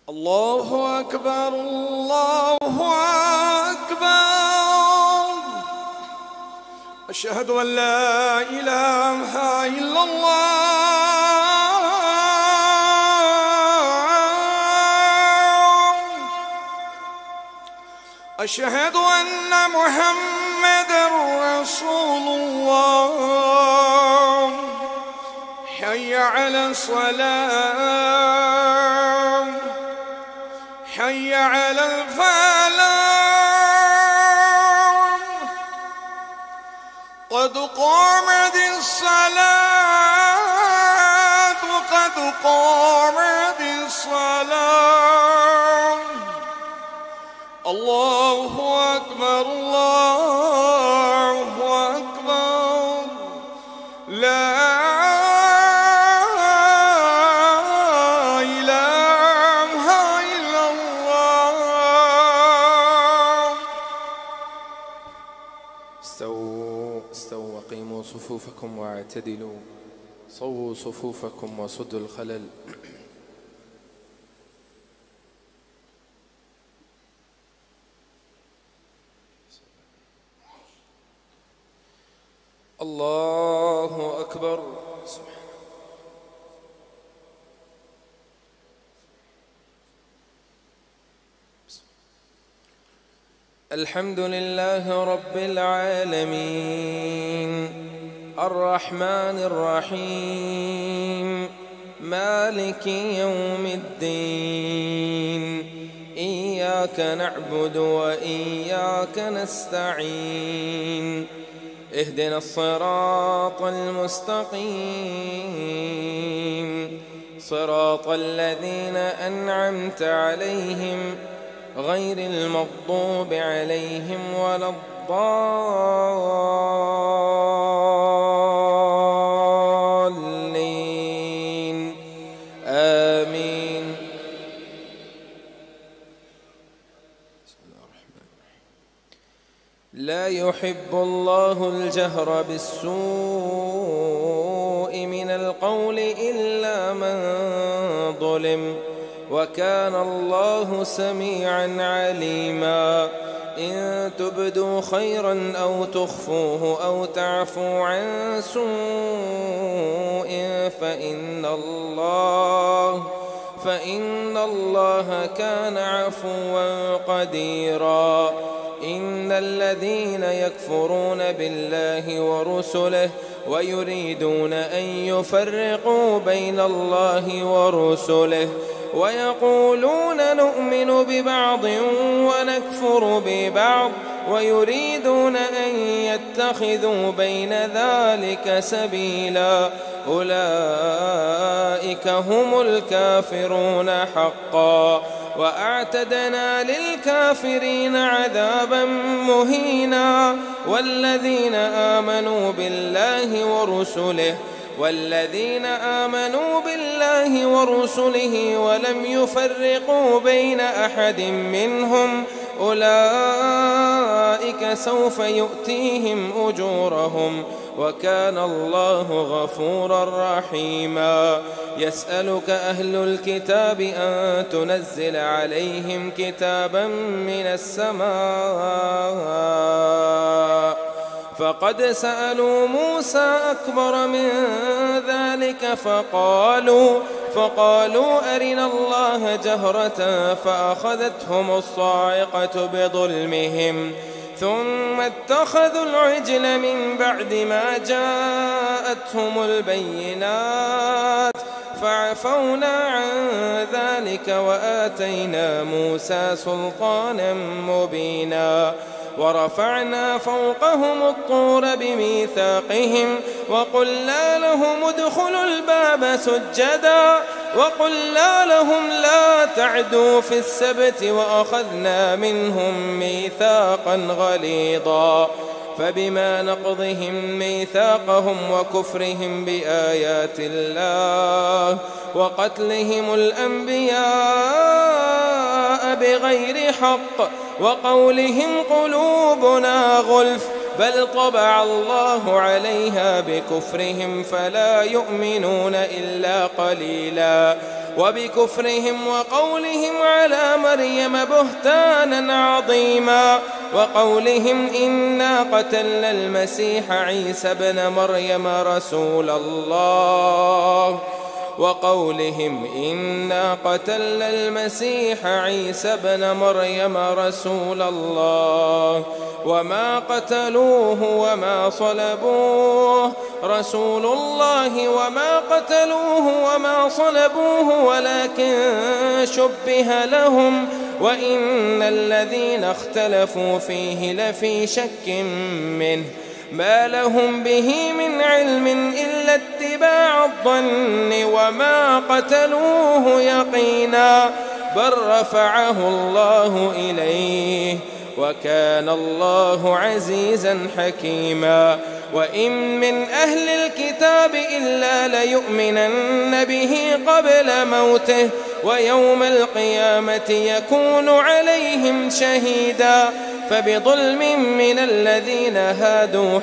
الله أكبر الله أكبر. أشهد أن لا إله إلا الله. أشهد أن محمدًا رسول الله. حي على الصلاة، حي على الفلاح، قد قامت الصلاة، قد قامت الصلاة. الله أكبر الله أكبر. لا إله إلا الله. استووا وقيموا صفوفكم واعتدلوا. صووا صفوفكم وسدوا الخلل. الله أكبر. الحمد لله رب العالمين الرحمن الرحيم مالك يوم الدين. إياك نعبد وإياك نستعين. اهدنا الصراط المستقيم صراط الذين أنعمت عليهم غير المغضوب عليهم ولا الضالين. آمين. لا يحب الله الجهر بالسوء من القول إلا من ظلم، وكان الله سميعا عليما. إن تبدوا خيرا أو تخفوه أو تعفوا عن سوء فإن الله كان عفوا قديرا. إن الذين يكفرون بالله ورسله ويريدون أن يفرقوا بين الله ورسله ويقولون نؤمن ببعض ونكفر ببعض ويريدون أن يتخذوا بين ذلك سبيلا، أولئك هم الكافرون حقا. وأعتدنا للكافرين عذابا مهينا. والذين آمنوا بالله ورسله ولم يفرقوا بين أحد منهم أولئك سوف يؤتيهم أجورهم، وكان الله غفورا رحيما. يسألك أهل الكتاب أن تنزل عليهم كتابا من السماء، فقد سألوا موسى أكبر من ذلك فقالوا أرنا الله جهرة فأخذتهم الصاعقة بظلمهم، ثم اتخذوا العجل من بعد ما جاءتهم البينات، فعفونا عن ذلك وآتينا موسى سلطانا مبينا. ورفعنا فوقهم الطور بميثاقهم وقلنا لهم ادخلوا الباب سجدا وقلنا لهم لا تعدوا في السبت وأخذنا منهم ميثاقا غليظا. فبما نقضهم ميثاقهم وكفرهم بآيات الله وقتلهم الأنبياء بغير حق وقولهم قلوبنا غلف بل طبع الله عليها بكفرهم فلا يؤمنون إلا قليلا. وبكفرهم وقولهم على مريم بهتانا عظيما، وقولهم إنا قتلنا المسيح عيسى ابن مريم رسول الله وقولهم إنا قتلنا المسيح عيسى ابن مريم رسول الله وما قتلوه وما صلبوه رسول الله وما قتلوه وما صلبوه ولكن شبه لهم وإن الذين اختلفوا فيه لفي شك منه ما لهم به من علم إلا اتباع الظن وما قتلوه يقينا بل رفعه الله إليه وكان الله عزيزا حكيما. وإن من أهل الكتاب إلا ليؤمنن به قبل موته ويوم القيامة يكون عليهم شهيدا فبظلم من الذين هادوا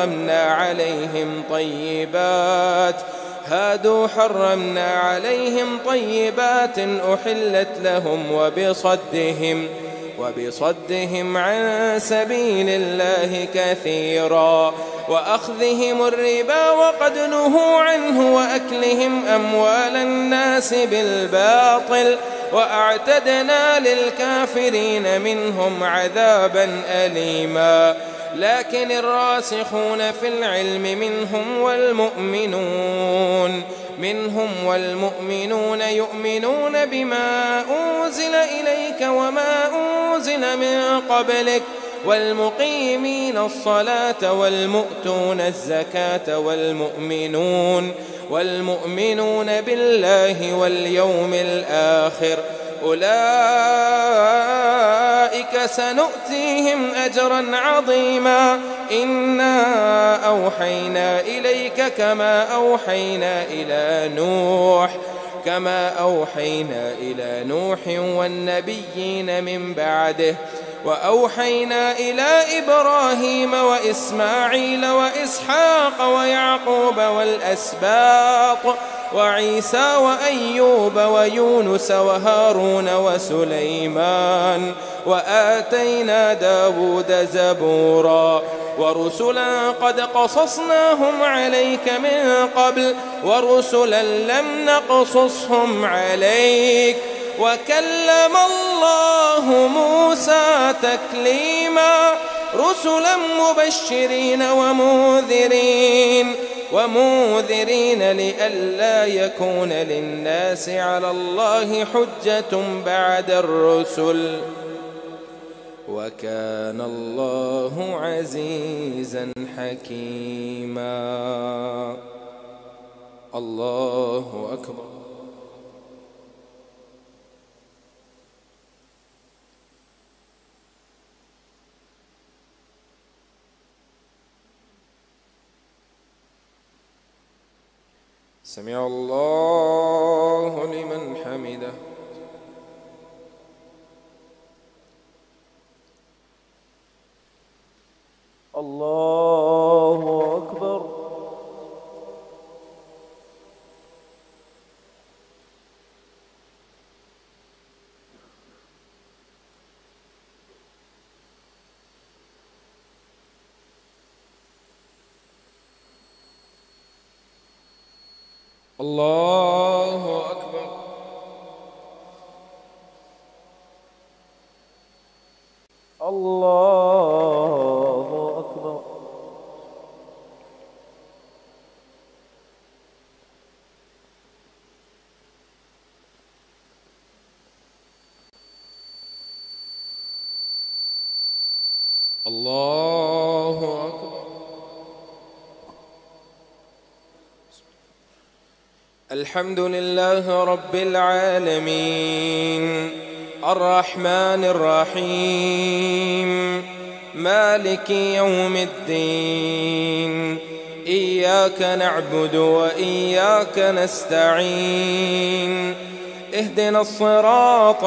حرمنا عليهم طيبات أحلت لهم وبصدهم عن سبيل الله كثيرا وأخذهم الربا وقد نهوا عنه وأكلهم أموال الناس بالباطل وأعتدنا للكافرين منهم عذابا أليما. لكن الراسخون في العلم منهم والمؤمنون يؤمنون بما أنزل إليك وما أنزل من قبلك والمقيمين الصلاة والمؤتون الزكاة والمؤمنون بالله واليوم الآخر أولئك سنؤتيهم أجرا عظيما. إنا أوحينا إليك كما أوحينا إلى نوح والنبيين من بعده وأوحينا إلى إبراهيم وإسماعيل وإسحاق ويعقوب والأسباط وعيسى وأيوب ويونس وهارون وسليمان وآتينا داود زبورا ورسلا قد قصصناهم عليك من قبل ورسلا لم نقصصهم عليك وكلم الله موسى تكليما رسلا مبشرين ومنذرين لئلا يكون للناس على الله حجة بعد الرسل وكان الله عزيزا حكيما. الله أكبر. سمع الله لمن حمده. الله أكبر. الله أكبر. الله أكبر. الله أكبر. الحمد لله رب العالمين الرحمن الرحيم مالك يوم الدين إياك نعبد وإياك نستعين اهدنا الصراط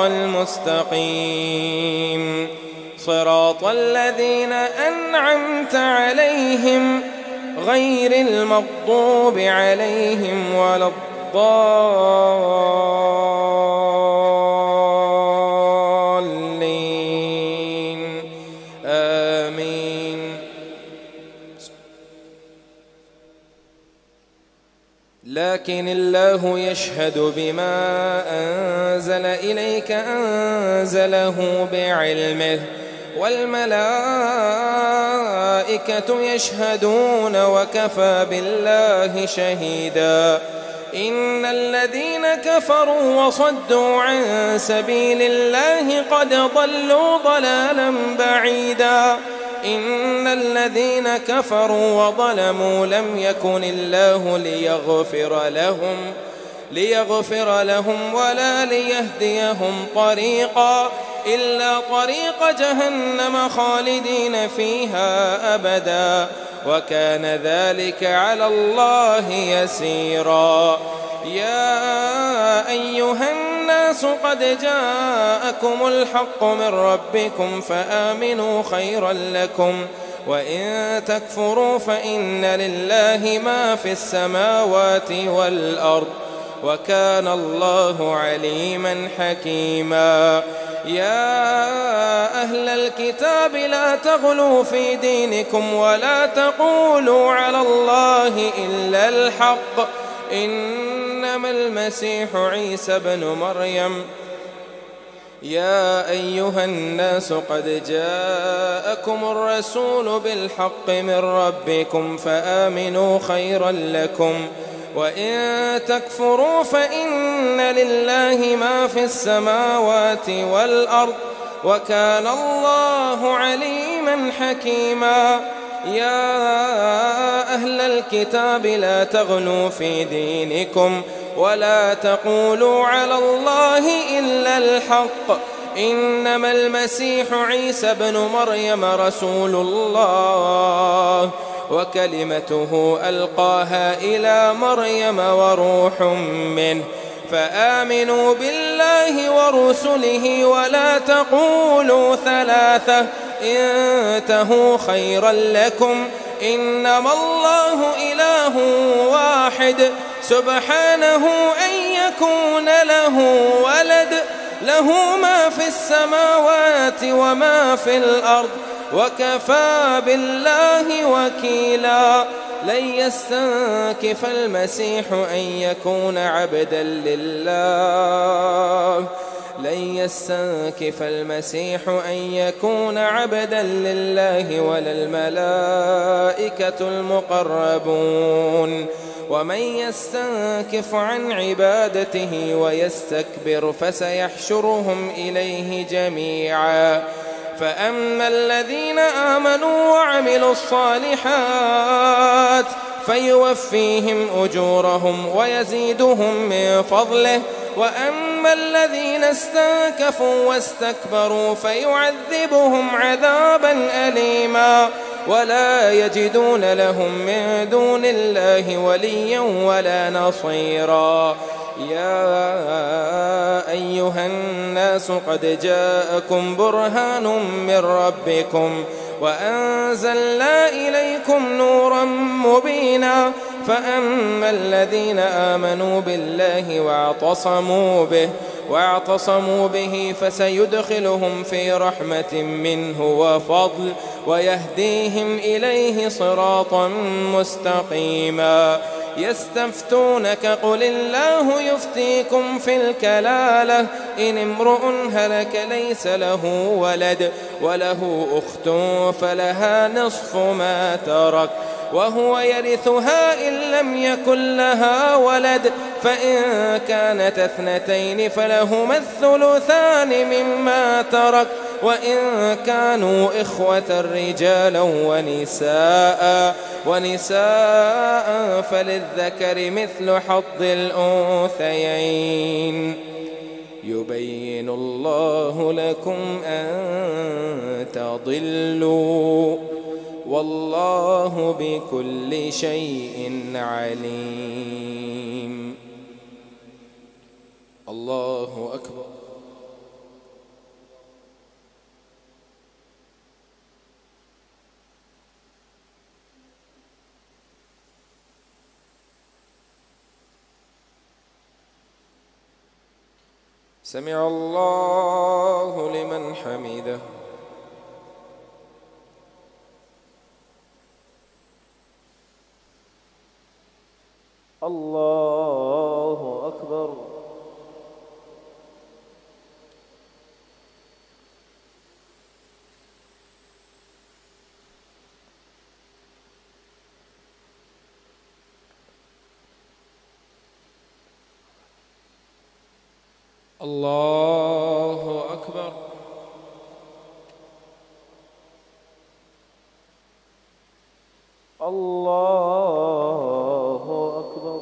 المستقيم صراط الذين أنعمت عليهم غير المغضوب عليهم ولا الضالين الضالين آمين. لكن الله يشهد بما أنزل إليك أنزله بعلمه والملائكة يشهدون وكفى بالله شهيدا. إن الذين كفروا وصدوا عن سبيل الله قد ضلوا ضلالا بعيدا. إن الذين كفروا وظلموا لم يكن الله ليغفر لهم ولا ليهديهم طريقا إلا طريق جهنم خالدين فيها أبدا وكان ذلك على الله يسيرا. يا أيها الناس قد جاءكم الحق من ربكم فآمنوا خيرا لكم وإن تكفروا فإن لله ما في السماوات والأرض وكان الله عليما حكيما. يا أهل الكتاب لا تغلوا في دينكم ولا تقولوا على الله إلا الحق إنما المسيح عيسى بن مريم. يا أيها الناس قد جاءكم الرسول بالحق من ربكم فآمنوا خيرا لكم وإن تكفروا فإن لله ما في السماوات والأرض وكان الله عليما حكيما. يا أهل الكتاب لا تغلوا في دينكم ولا تقولوا على الله إلا الحق إنما المسيح عيسى بن مريم رسول الله وكلمته ألقاها إلى مريم وروح منه فآمنوا بالله ورسله ولا تقولوا ثلاثة انتهوا خيرا لكم إنما الله إله واحد سبحانه أن يكون له ولد له ما في السماوات وما في الأرض وكفى بالله وكيلا. لن يستنكف المسيح أن يكون عبدا لله ولا الملائكة المقربون ومن يستنكف عن عبادته ويستكبر فسيحشرهم إليه جميعا. فأما الذين آمنوا وعملوا الصالحات فيوفيهم أجورهم ويزيدهم من فضله وأما الذين استنكفوا واستكبروا فيعذبهم عذابا أليما ولا يجدون لهم من دون الله وليا ولا نصيرا. يا أيها الناس قد جاءكم برهان من ربكم وأنزلنا إليكم نورا مبينا. فأما الذين آمنوا بالله واعتصموا به فسيدخلهم في رحمة منه وفضل ويهديهم إليه صراطا مستقيما. يستفتونك قل الله يفتيكم في الكلالة إن امرؤ هلك ليس له ولد وله أخت فلها نصف ما ترك وهو يرثها إن لم يكن لها ولد فإن كانت اثنتين فلهما الثلثان مما ترك وإن كانوا إخوة رجالا ونساء فللذكر مثل حظ الأنثيين. يبين الله لكم أن تضلوا والله بكل شيء عليم. الله أكبر. سمع الله لمن حمده. الله أكبر. الله أكبر. الله أكبر.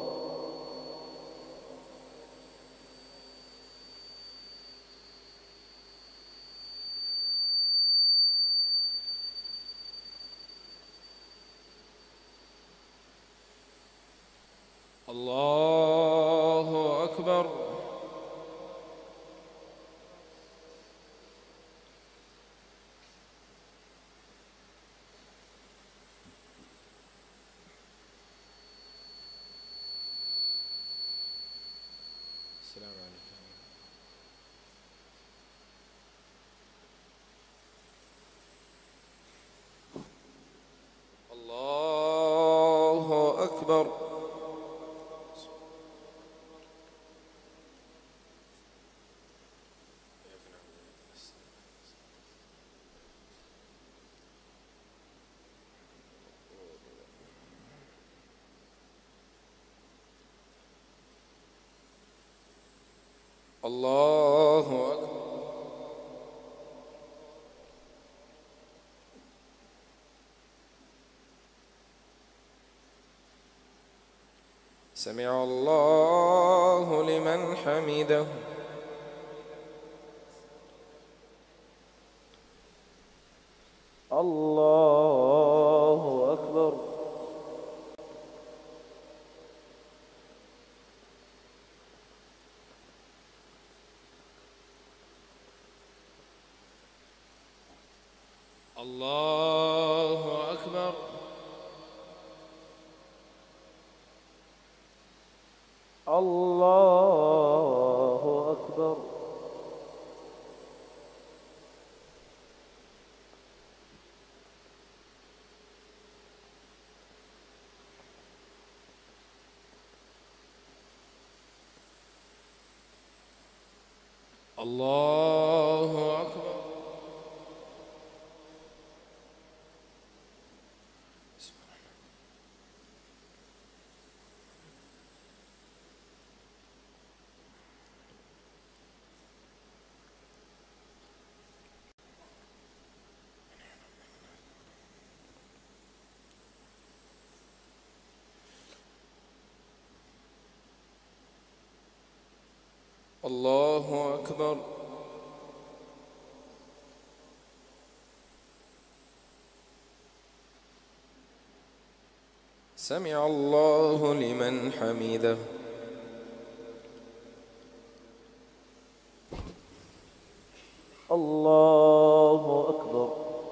الله أكبر. السلام عليكم. الله أكبر. الله أكبر. سمع الله لمن حمده. الله أكبر. الله أكبر. الله أكبر. الله أكبر. الله أكبر. سمع الله لمن حمده. الله أكبر.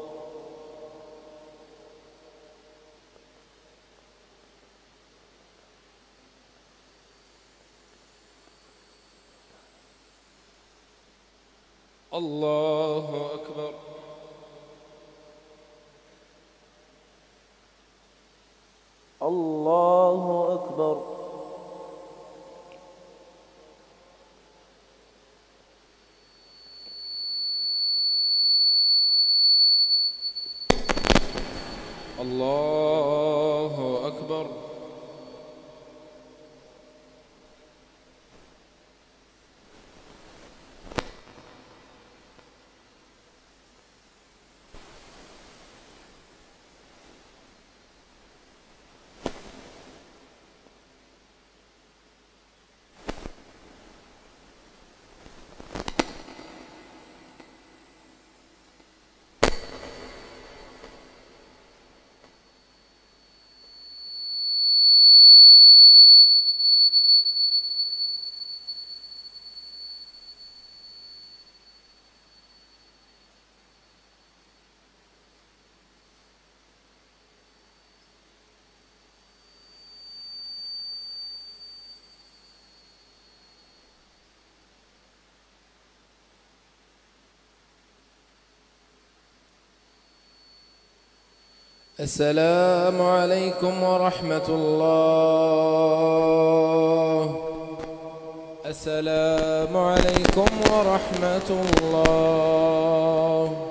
الله أكبر. الله أكبر. الله أكبر. السلام عليكم ورحمة الله. السلام عليكم ورحمة الله.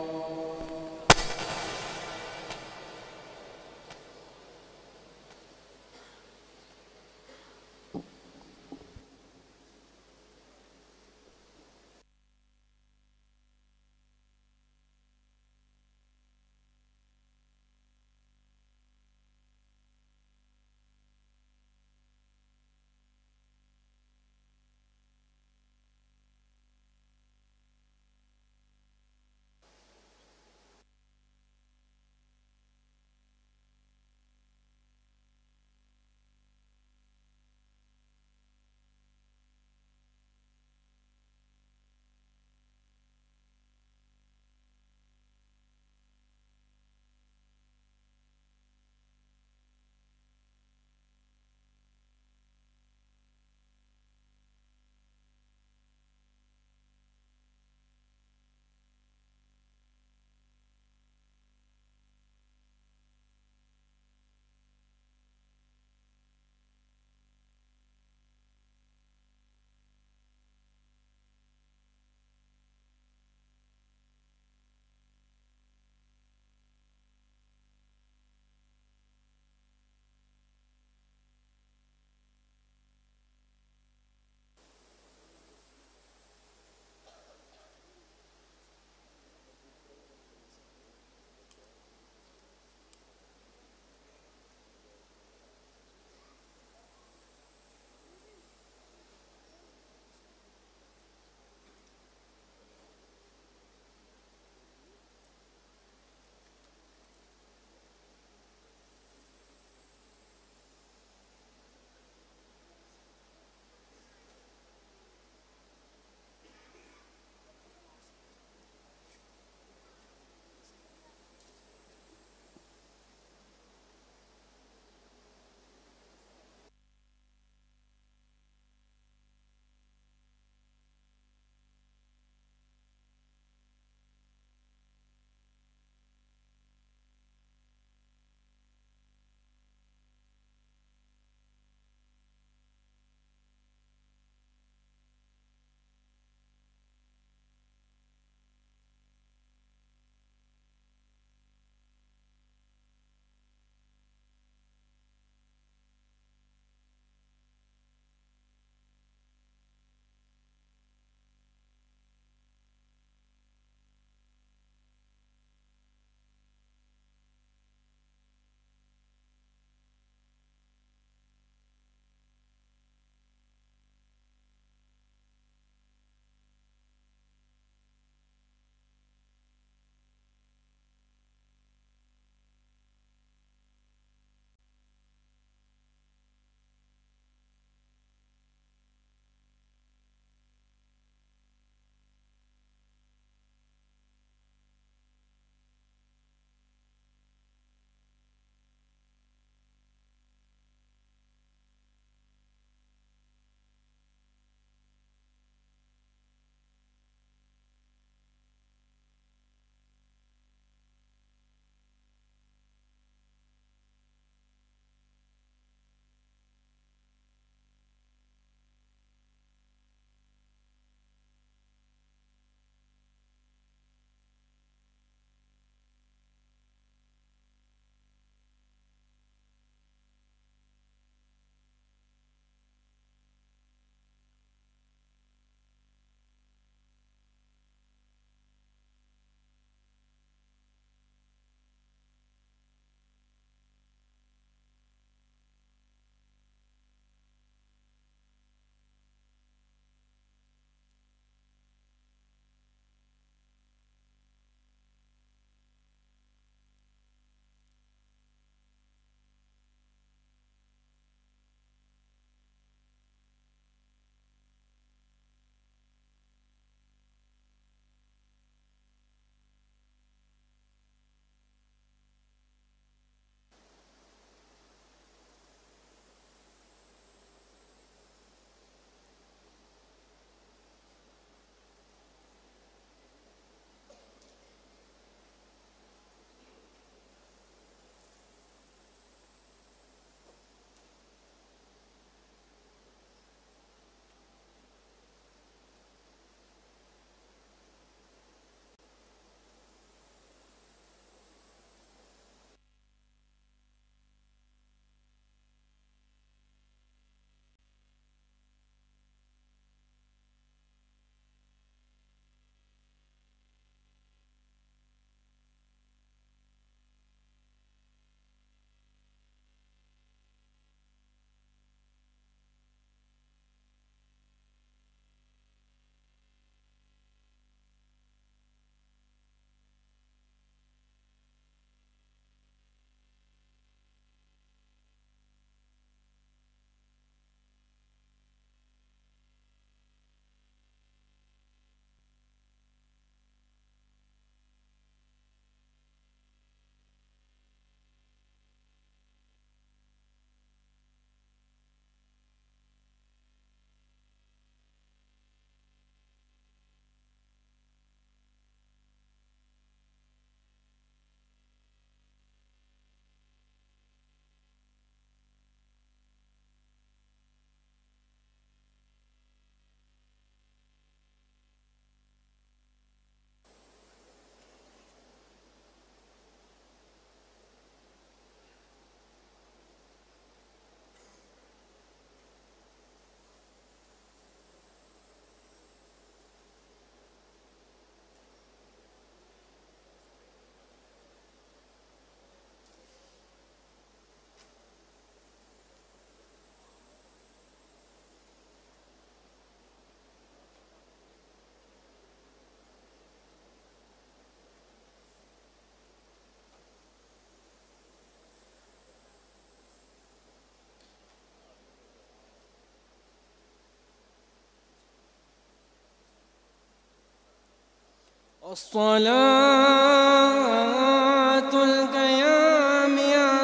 الصلاة القيام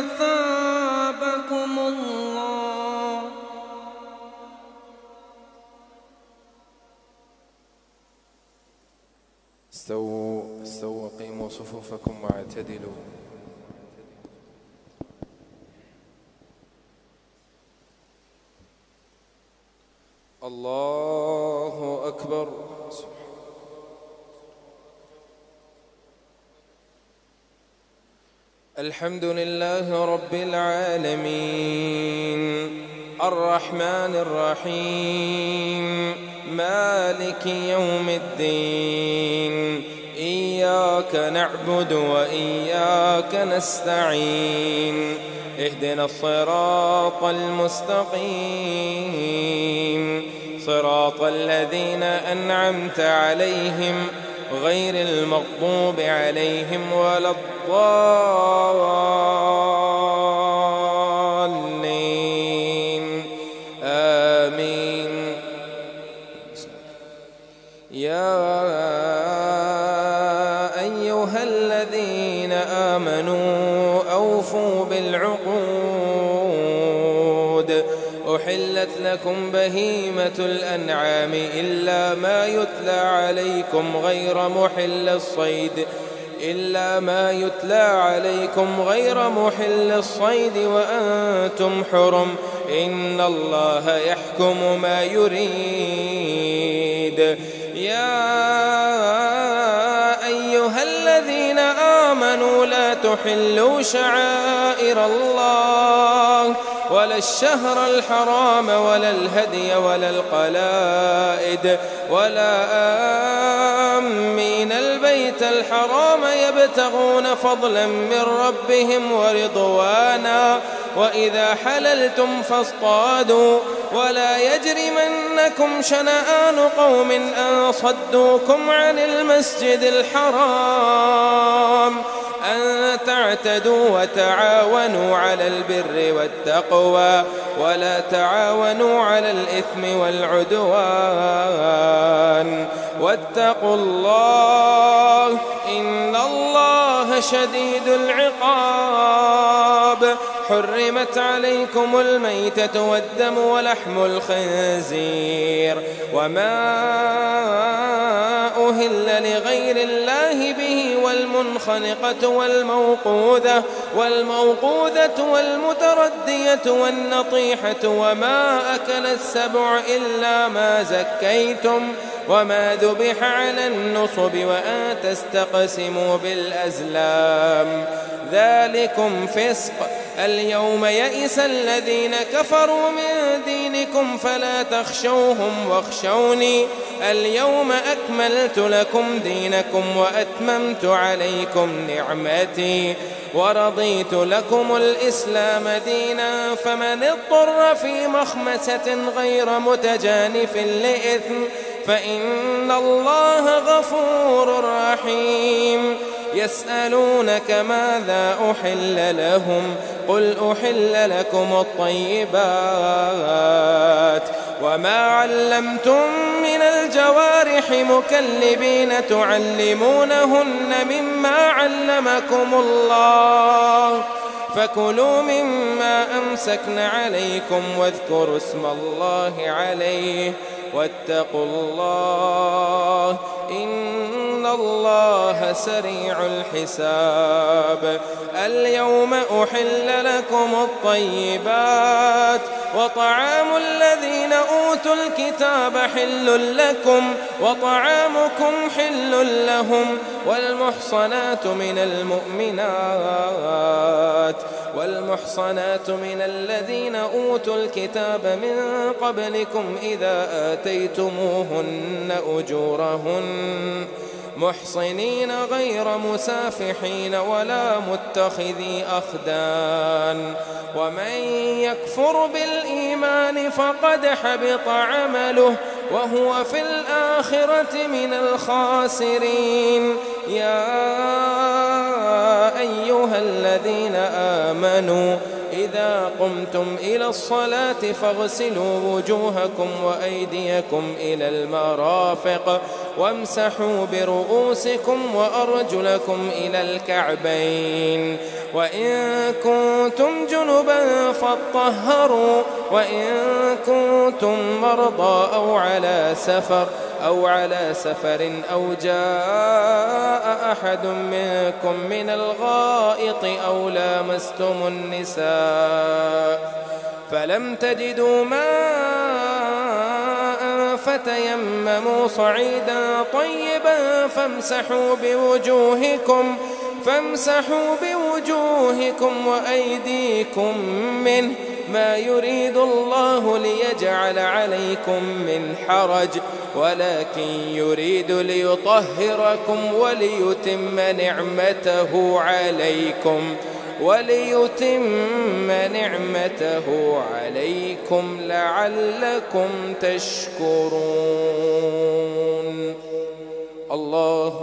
أثابكم الله. استووا قيموا صفوفكم واعتدلوا. الله أكبر. الحمد لله رب العالمين الرحمن الرحيم مالك يوم الدين إياك نعبد وإياك نستعين اهدنا الصراط المستقيم صراط الذين أنعمت عليهم غير المغضوب عليهم ولا الضالين آمين. يا أيها الذين آمنوا أوفوا بالعقود أحلت لكم بهيمة الأنعام إلا ما يتلى عليكم غير محل الصيد وأنتم حرم إن الله يحكم ما يريد. يا أيها الذين آمنوا لا تحلوا شعائر الله ولا الشهر الحرام ولا الهدي ولا القلائد ولا آمين البيت الحرام يبتغون فضلا من ربهم ورضوانا وإذا حللتم فاصطادوا ولا يجرمنكم شنآن قوم أن صدوكم عن المسجد الحرام أن تعتدوا وتعاونوا على البر والتقوى ولا تعاونوا على الإثم والعدوان واتقوا الله إن الله شديد العقاب. حرمت عليكم الميتة والدم ولحم الخنزير وما أهل لغير الله به والمنخنقة والموقوذة والمتردية والنطيحة وما أكل السبع إلا ما زكيتم وما ذبح على النصب وأن تستقسموا بالأزلام ذلكم فسق. اليوم يئس الذين كفروا من دينكم فلا تخشوهم واخشوني اليوم أكملت لكم دينكم وأتممت عليكم نعمتي ورضيت لكم الإسلام دينا فمن اضطر في مخمسة غير متجانف لإثم فإن الله غفور رحيم. يسألونك ماذا أحل لهم قل أحل لكم الطيبات وما علمتم من الجوارح مكلبين تعلمونهن مما علمكم الله فكلوا مما أمسكن عليكم واذكروا اسم الله عليه واتقوا الله إن الله سريع الحساب. اليوم أحل لكم الطيبات وطعام الذين أوتوا الكتاب حل لكم وطعامكم حل لهم والمحصنات من الذين أوتوا الكتاب من قبلكم إذا آتيتموهن أجورهن محصنين غير مسافحين ولا متخذي أخدان ومن يكفر بالإيمان فقد حبط عمله وهو في الآخرة من الخاسرين. يا أيها الذين آمنوا فإذا قمتم إلى الصلاة فاغسلوا وجوهكم وأيديكم إلى المرافق وامسحوا برؤوسكم وأرجلكم إلى الكعبين وإن كنتم جنبا فاطهروا وإن كنتم مرضى أو على سفر أو جاء أحد منكم من الغائط أو لامستم النساء فلم تجدوا ماء فتيمموا صعيدا طيبا فامسحوا بوجوهكم وأيديكم منه ما يريد الله ليجعل عليكم من حرج ولكن يريد ليطهركم وليتم نعمته عليكم لعلكم تشكرون. الله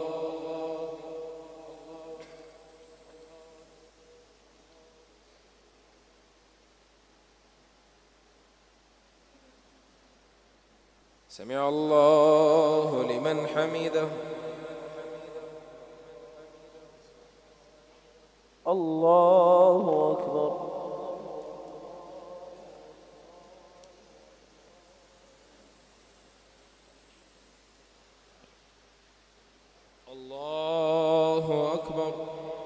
سمع الله لمن حمده. الله أكبر. الله أكبر.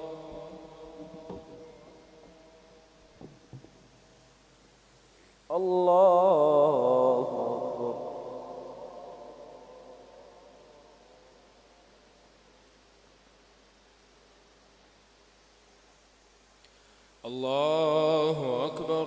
الله أكبر. الله أكبر.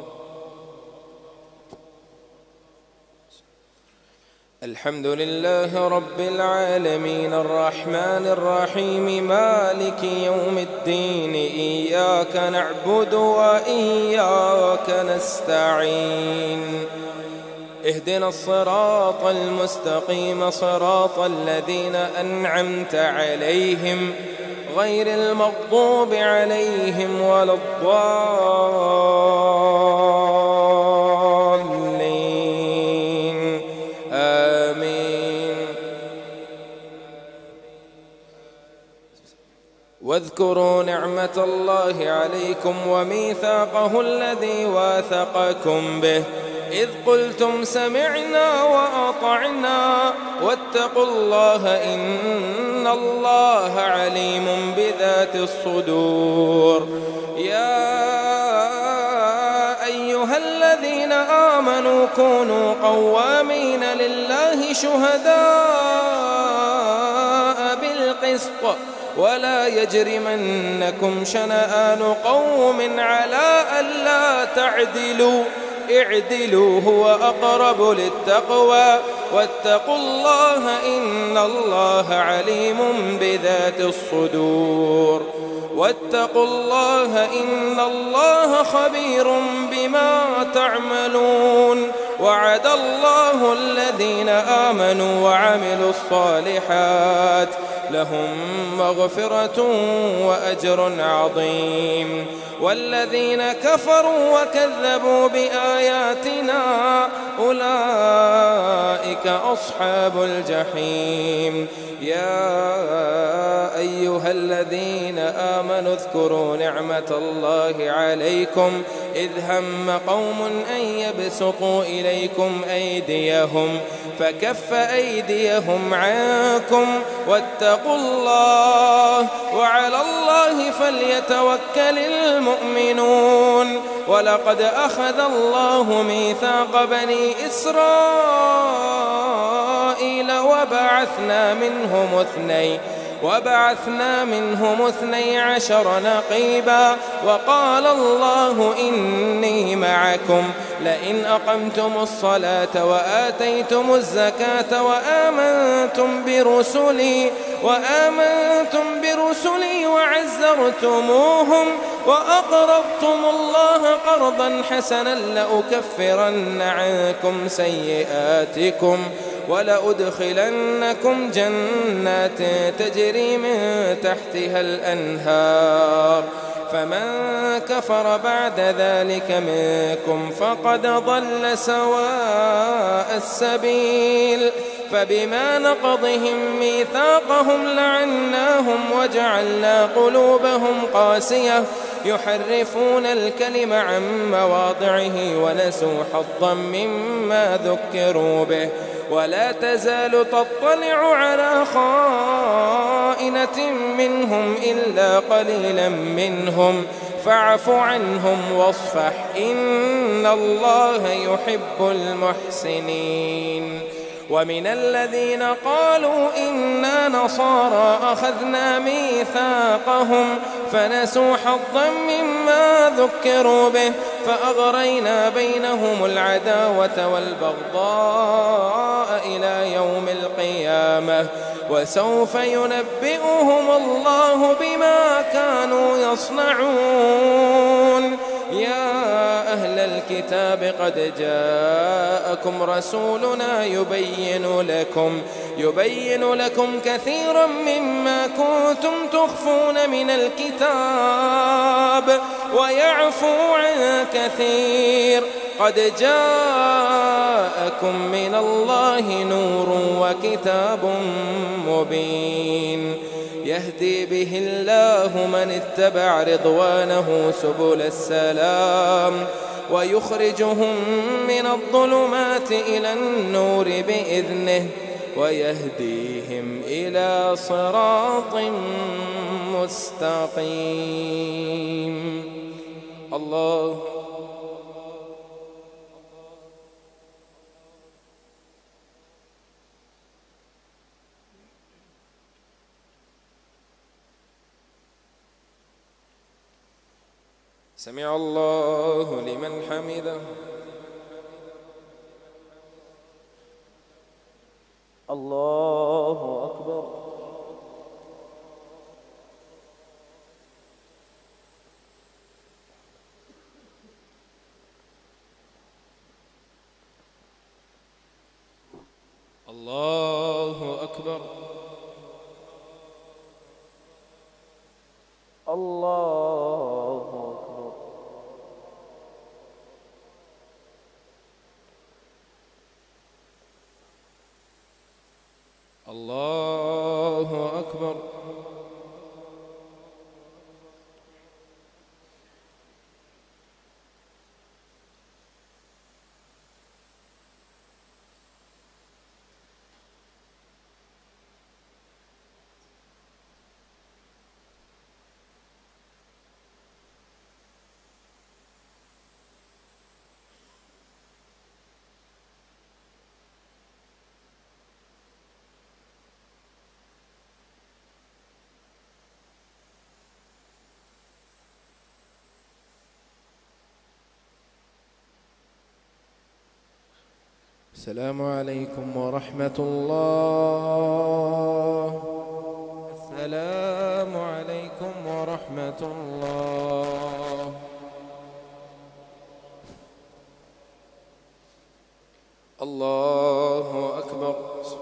الحمد لله رب العالمين الرحمن الرحيم مالك يوم الدين إياك نعبد وإياك نستعين اهدنا الصراط المستقيم صراط الذين أنعمت عليهم غير المغضوب عليهم ولا الضالين آمين. واذكروا نعمة الله عليكم وميثاقه الذي واثقكم به إذ قلتم سمعنا وأطعنا واتقوا الله إن الله عليم بذات الصدور. يا أيها الذين آمنوا كونوا قوامين لله شهداء بالقسط ولا يجرمنكم شنآن قوم على ألا تعدلوا اعدلوا هو أقرب للتقوى واتقوا الله إن الله عليم بذات الصدور. واتقوا الله إن الله خبير بما تعملون. وعد الله الذين آمنوا وعملوا الصالحات لهم مغفرة وأجر عظيم. والذين كفروا وكذبوا بآياتنا أولئك أصحاب الجحيم. يا أيها الذين آمنوا اذكروا نعمة الله عليكم إذ هم قوم أن يبسطوا إليكم أيديهم فكف أيديهم عنكم واتقوا الله وعلى الله فليتوكل المؤمنون. ولقد أخذ الله ميثاق بني إسرائيل وبعثنا منهم 12 نقيبا وقال الله إني معكم لئن أقمتم الصلاة وآتيتم الزكاة وآمنتم برسلي وعزرتموهم وأقرضتم الله قرضا حسنا لأكفرن عنكم سيئاتكم ولأدخلنكم جنات تجري من تحتها الأنهار فمن كفر بعد ذلك منكم فقد ضل سواء السبيل فبما نقضهم ميثاقهم لعناهم وجعلنا قلوبهم قاسية يحرفون الكلم عن مواضعه ونسوا حظا مما ذكروا به ولا تزال تطلع على خائنة منهم إلا قليلا منهم فاعف عنهم واصفح إن الله يحب المحسنين. ومن الذين قالوا إنا نصارى أخذنا ميثاقهم فنسوا حظا مما ذكروا به فأغرينا بينهم العداوة والبغضاء إلى يوم القيامة وسوف ينبئهم الله بما كانوا يصنعون. يا أهل الكتاب قد جاءكم رسولنا يبين لكم كثيرا مما كنتم تخفون من الكتاب ويعفو عن كثير قد جاءكم من الله نور وكتاب مبين يهدي به الله من اتبع رضوانه سبل السلام ويخرجهم من الظلمات إلى النور بإذنه ويهديهم إلى صراط مستقيم. الله سمع الله لمن حمده. الله أكبر. الله أكبر. الله أكبر. الله أكبر. السلام عليكم ورحمة الله. السلام عليكم ورحمة الله. الله أكبر.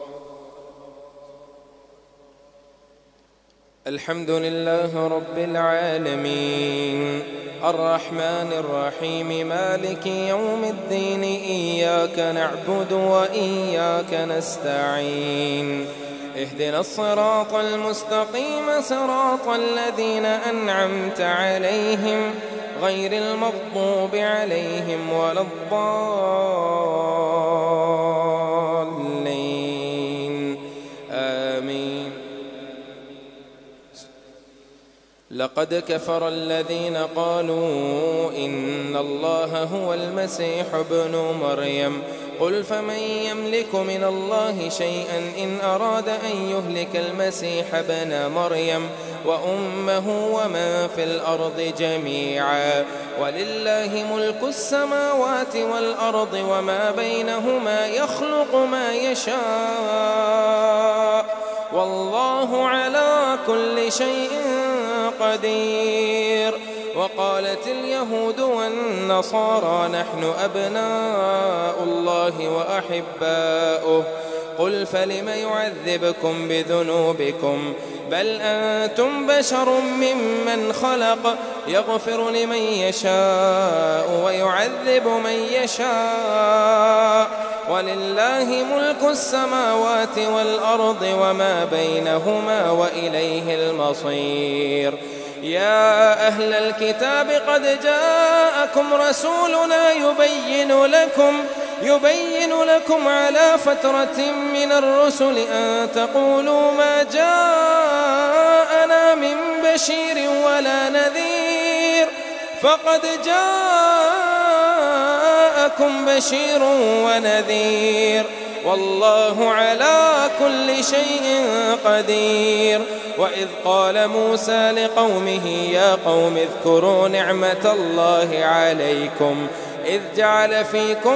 الحمد لله رب العالمين الرحمن الرحيم مالك يوم الدين إياك نعبد وإياك نستعين اهدنا الصراط المستقيم صراط الذين أنعمت عليهم غير المغضوب عليهم ولا الضالين آمين. لقد كفر الذين قالوا إن الله هو المسيح ابن مريم قل فمن يملك من الله شيئا إن أراد أن يهلك المسيح ابن مريم وأمه ومن في الأرض جميعا ولله ملك السماوات والأرض وما بينهما يخلق ما يشاء والله على كل شيء قدير. وقالت اليهود والنصارى نحن أبناء الله وأحباؤه قل فلم يعذبكم بذنوبكم بل أنتم بشر ممن خلق يغفر لمن يشاء ويعذب من يشاء ولله ملك السماوات والأرض وما بينهما وإليه المصير. يا أهل الكتاب قد جاءكم رسولنا يبين لكم على فترة من الرسل أن تقولوا ما جاءنا من بشير ولا نذير فقد جاءكم بشير ونذير والله على كل شيء قدير. وإذ قال موسى لقومه يا قوم اذكروا نعمة الله عليكم إذ جعل فيكم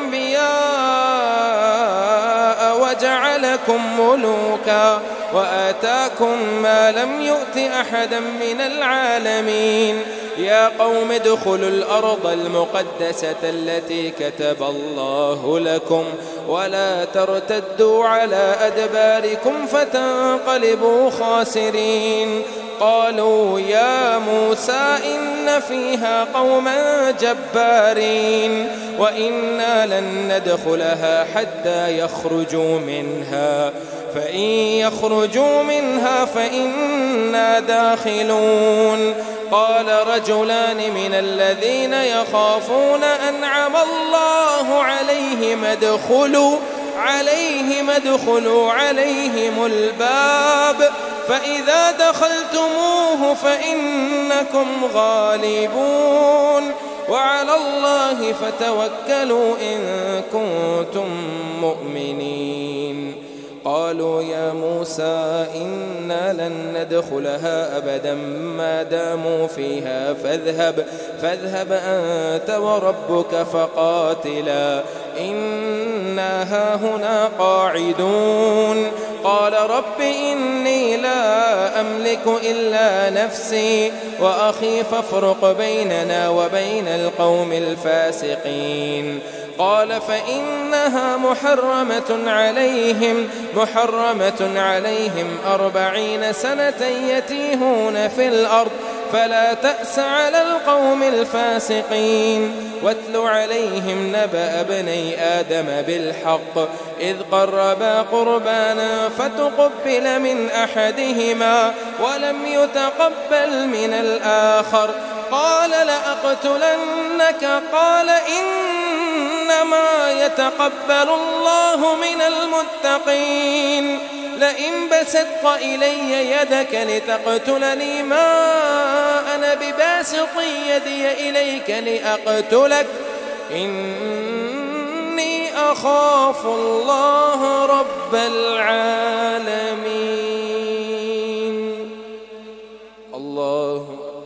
أنبياء وجعلكم ملوكا وآتاكم ما لم يؤت أحدا من العالمين. يا قوم ادخلوا الأرض المقدسة التي كتب الله لكم ولا ترتدوا على أدباركم فتنقلبوا خاسرين. قالوا يا موسى إن فيها قوما جبارين وإنا لن ندخلها حتى يخرجوا منها فإن يخرجوا منها فإنا داخلون. قال رجلان من الذين يخافون أنعم الله عليهم ادخلوا عليهم الباب فإذا دخلتموه فإنكم غالبون وعلى الله فتوكلوا إن كنتم مؤمنين. قالوا يا موسى إنا لن ندخلها أبدا ما داموا فيها فاذهب أنت وربك فقاتلا إنا هاهنا قاعدون. قال رب إني لا أملك إلا نفسي وأخي فافرق بيننا وبين القوم الفاسقين. قال فإنها محرمة عليهم 40 سنة يتيهون في الأرض فلا تأس على القوم الفاسقين. واتل عليهم نبأ ابني آدم بالحق إذ قربا قربانا فتقبل من أحدهما ولم يتقبل من الآخر قال لأقتلنك قال إنما يتقبل الله من المتقين. لئن بسطت إلي يدك لتقتلني ما أنا بباسط يدي إليك لأقتلك إني أخاف الله رب العالمين. الله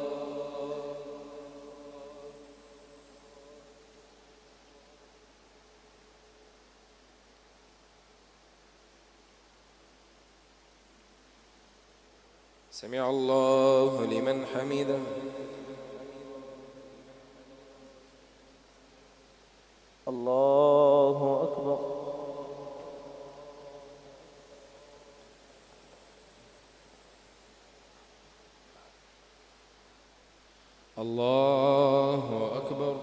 سمع الله لمن حمده. الله أكبر. الله أكبر.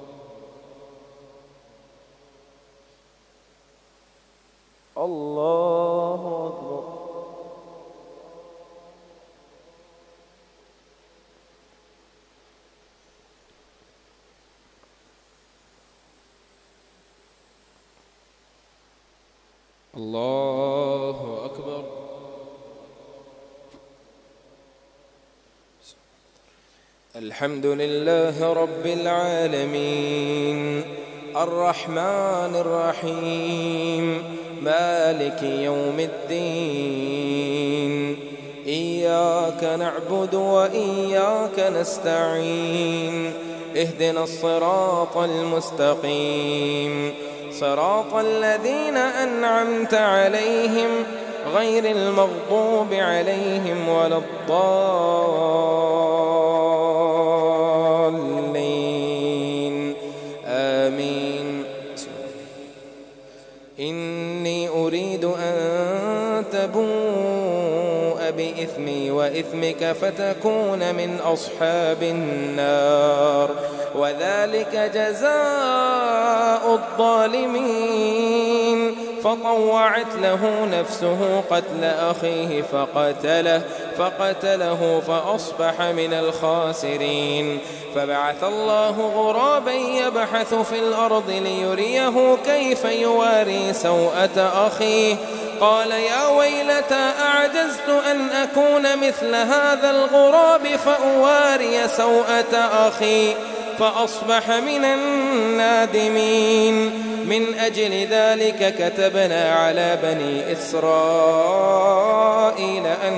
الله أكبر. الله أكبر. الحمد لله رب العالمين الرحمن الرحيم مالك يوم الدين إياك نعبد وإياك نستعين اهدنا الصراط المستقيم صراط الذين أنعمت عليهم غير المغضوب عليهم ولا الضالين آمين. إني أريد بك فتكون من أصحاب النار، وذلك جزاء الظالمين. فطوعت له نفسه قتل أخيه فقتله فأصبح من الخاسرين. فبعث الله غرابا يبحث في الأرض ليريه كيف يواري سوءة أخيه، قال يا ويلتى أعجزت أن أكون مثل هذا الغراب فأواري سوءة أخي فأصبح من النادمين. من أجل ذلك كتبنا على بني إسرائيل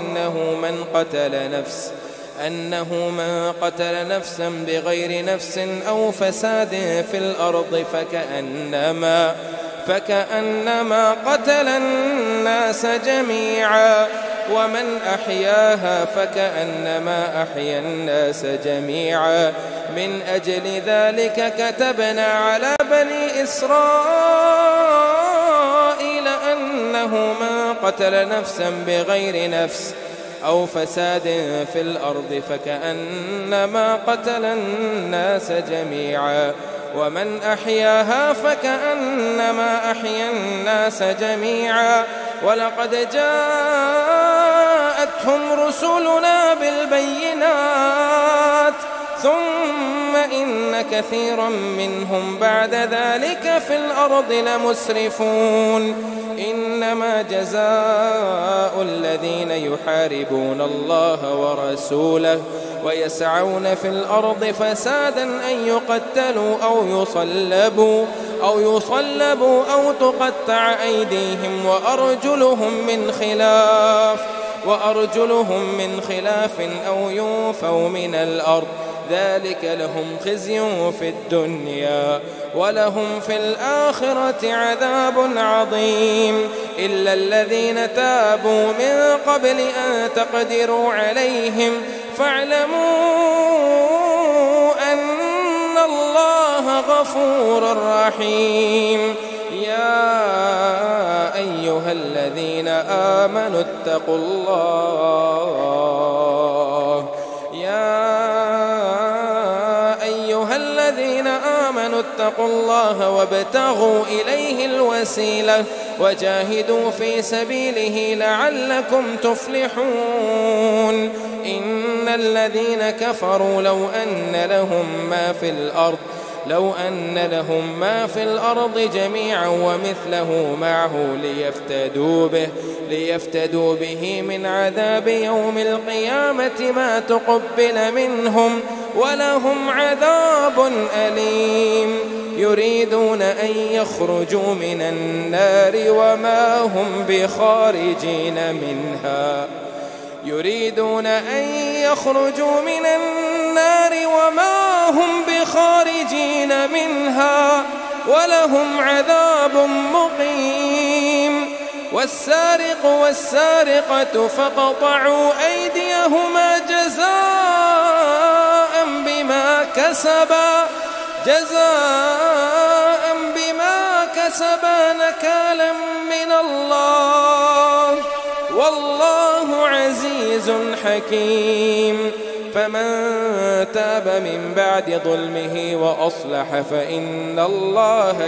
أنه من قتل نفسا بغير نفس أو فساد في الأرض فكأنما قتل الناس جميعا، ومن أحياها فكأنما أحيا الناس جميعا. من أجل ذلك كتبنا على بني إسرائيل أنه من قتل نفسا بغير نفس أو فساد في الأرض فكأنما قتل الناس جميعا، ومن أحياها فكأنما أحيا الناس جميعا. ولقد جاءتهم رسلنا بالبينات ثم إن كثيرا منهم بعد ذلك في الأرض لمسرفون. إنما جزاء الذين يحاربون الله ورسوله ويسعون في الأرض فسادا أن يقتلوا أو يصلبوا أو تقطع أيديهم وأرجلهم من خلاف أو ينفوا من الأرض، ذلك لهم خزي في الدنيا ولهم في الآخرة عذاب عظيم. إلا الذين تابوا من قبل أن تقدروا عليهم فاعلموا أن الله غفور رحيم. يا أيها الذين آمنوا اتقوا الله وابتغوا إليه الوسيلة وجاهدوا في سبيله لعلكم تفلحون. إن الذين كفروا لو أن لهم ما في الأرض جميعا ومثله معه ليفتدوا به من عذاب يوم القيامة ما تقبل منهم ولهم عذاب أليم. يريدون أن يخرجوا من النار وما هم بخارجين منها ولهم عذاب مقيم. والسارق والسارقة فاقطعوا أيديهما جزاء بما كسبا نكالا من الله والله عزيز حكيم. فمن تاب من بعد ظلمه وأصلح فإن الله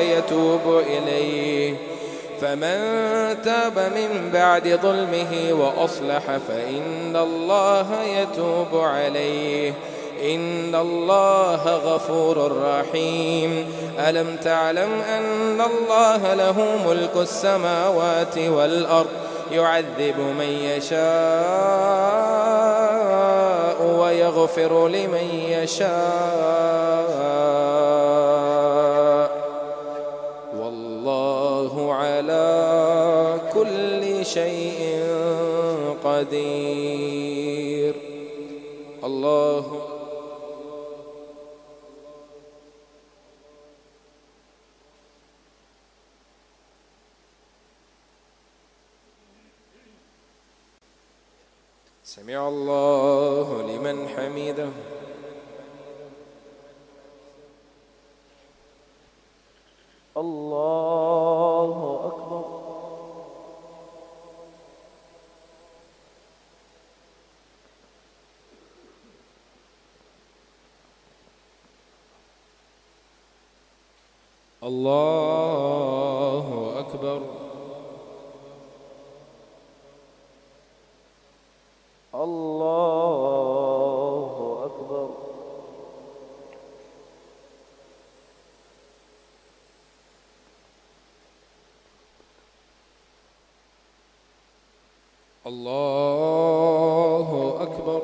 يتوب عليه إن الله غفور رحيم. ألم تعلم أن الله له ملك السماوات والأرض يعذب من يشاء ويغفر لمن يشاء والله على كل شيء قدير. الله سمع الله لمن حمده. الله أكبر. الله أكبر. الله أكبر. الله أكبر.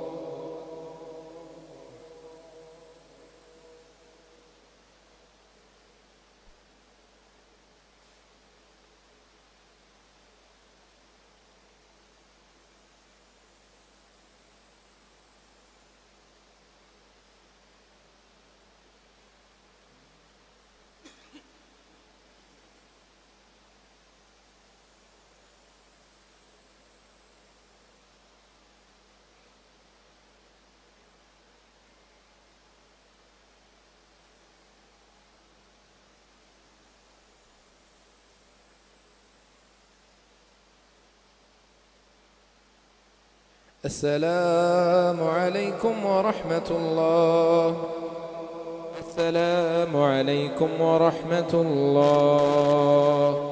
السلام عليكم ورحمة الله. السلام عليكم ورحمة الله.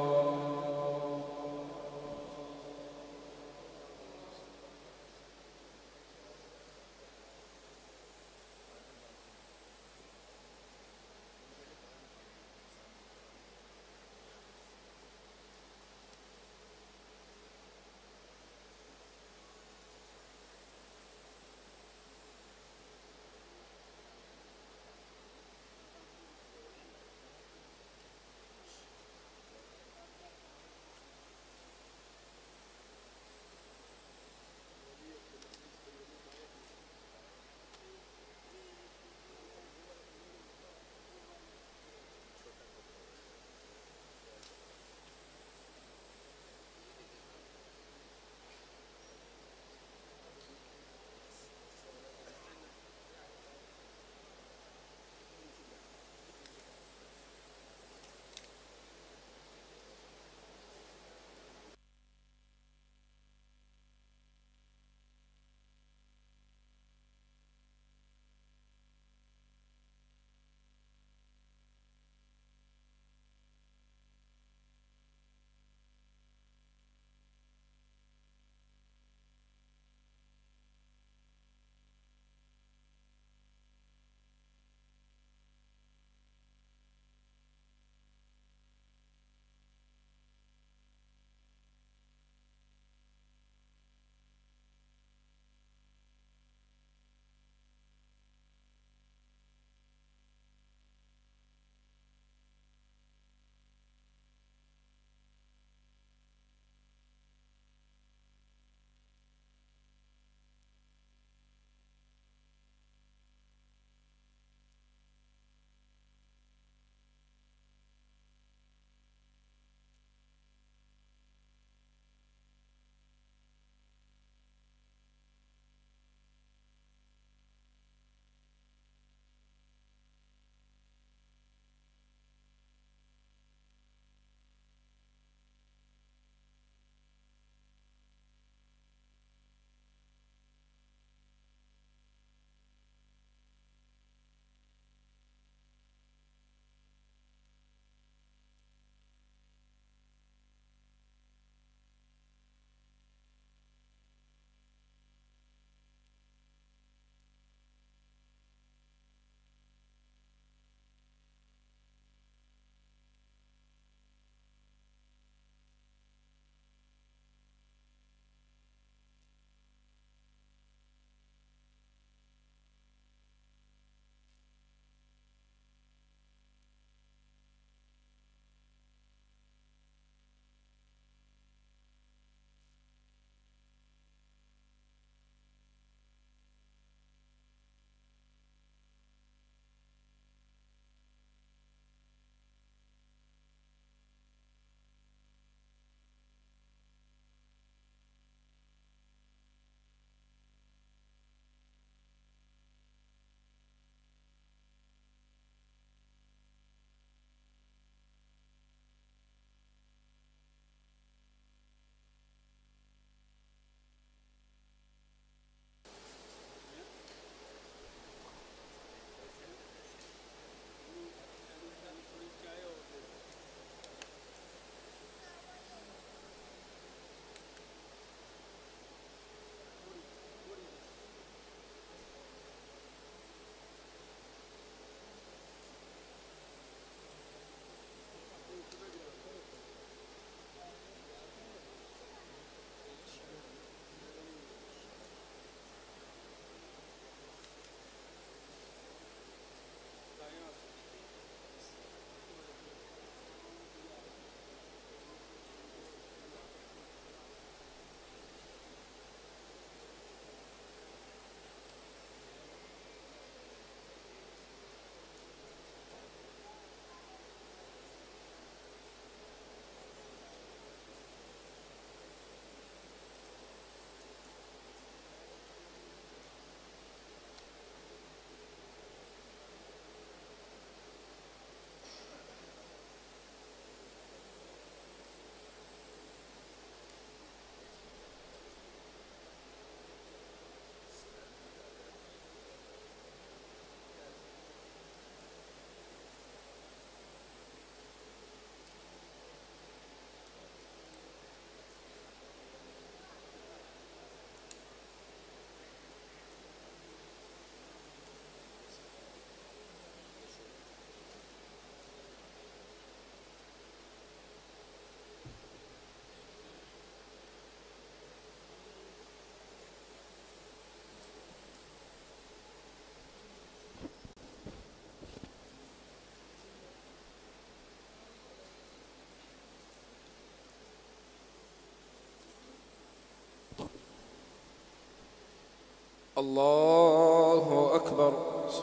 الله أكبر.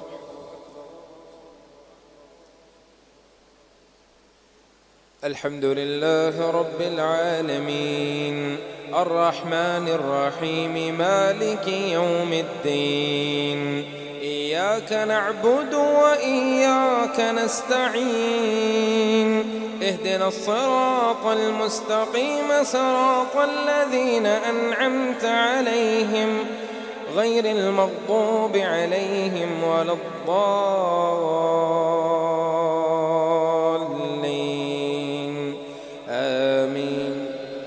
الحمد لله رب العالمين الرحمن الرحيم مالك يوم الدين إياك نعبد وإياك نستعين اهدنا الصراط المستقيم صراط الذين أنعمت عليهم غير المغضوب عليهم ولا الضالين آمين.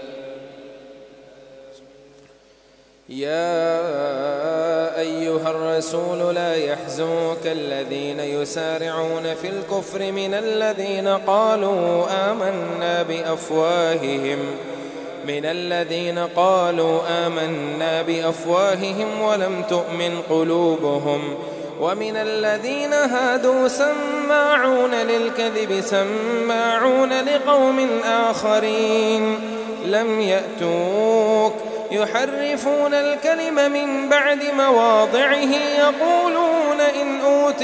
يا أيها الرسول لا يحزنك الذين يسارعون في الكفر من الذين قالوا آمنا بأفواههم ولم تؤمن قلوبهم ومن الذين هادوا سماعون للكذب سماعون لقوم آخرين لم يأتوك يحرفون الكلم من بعد مواضعه يقولون إن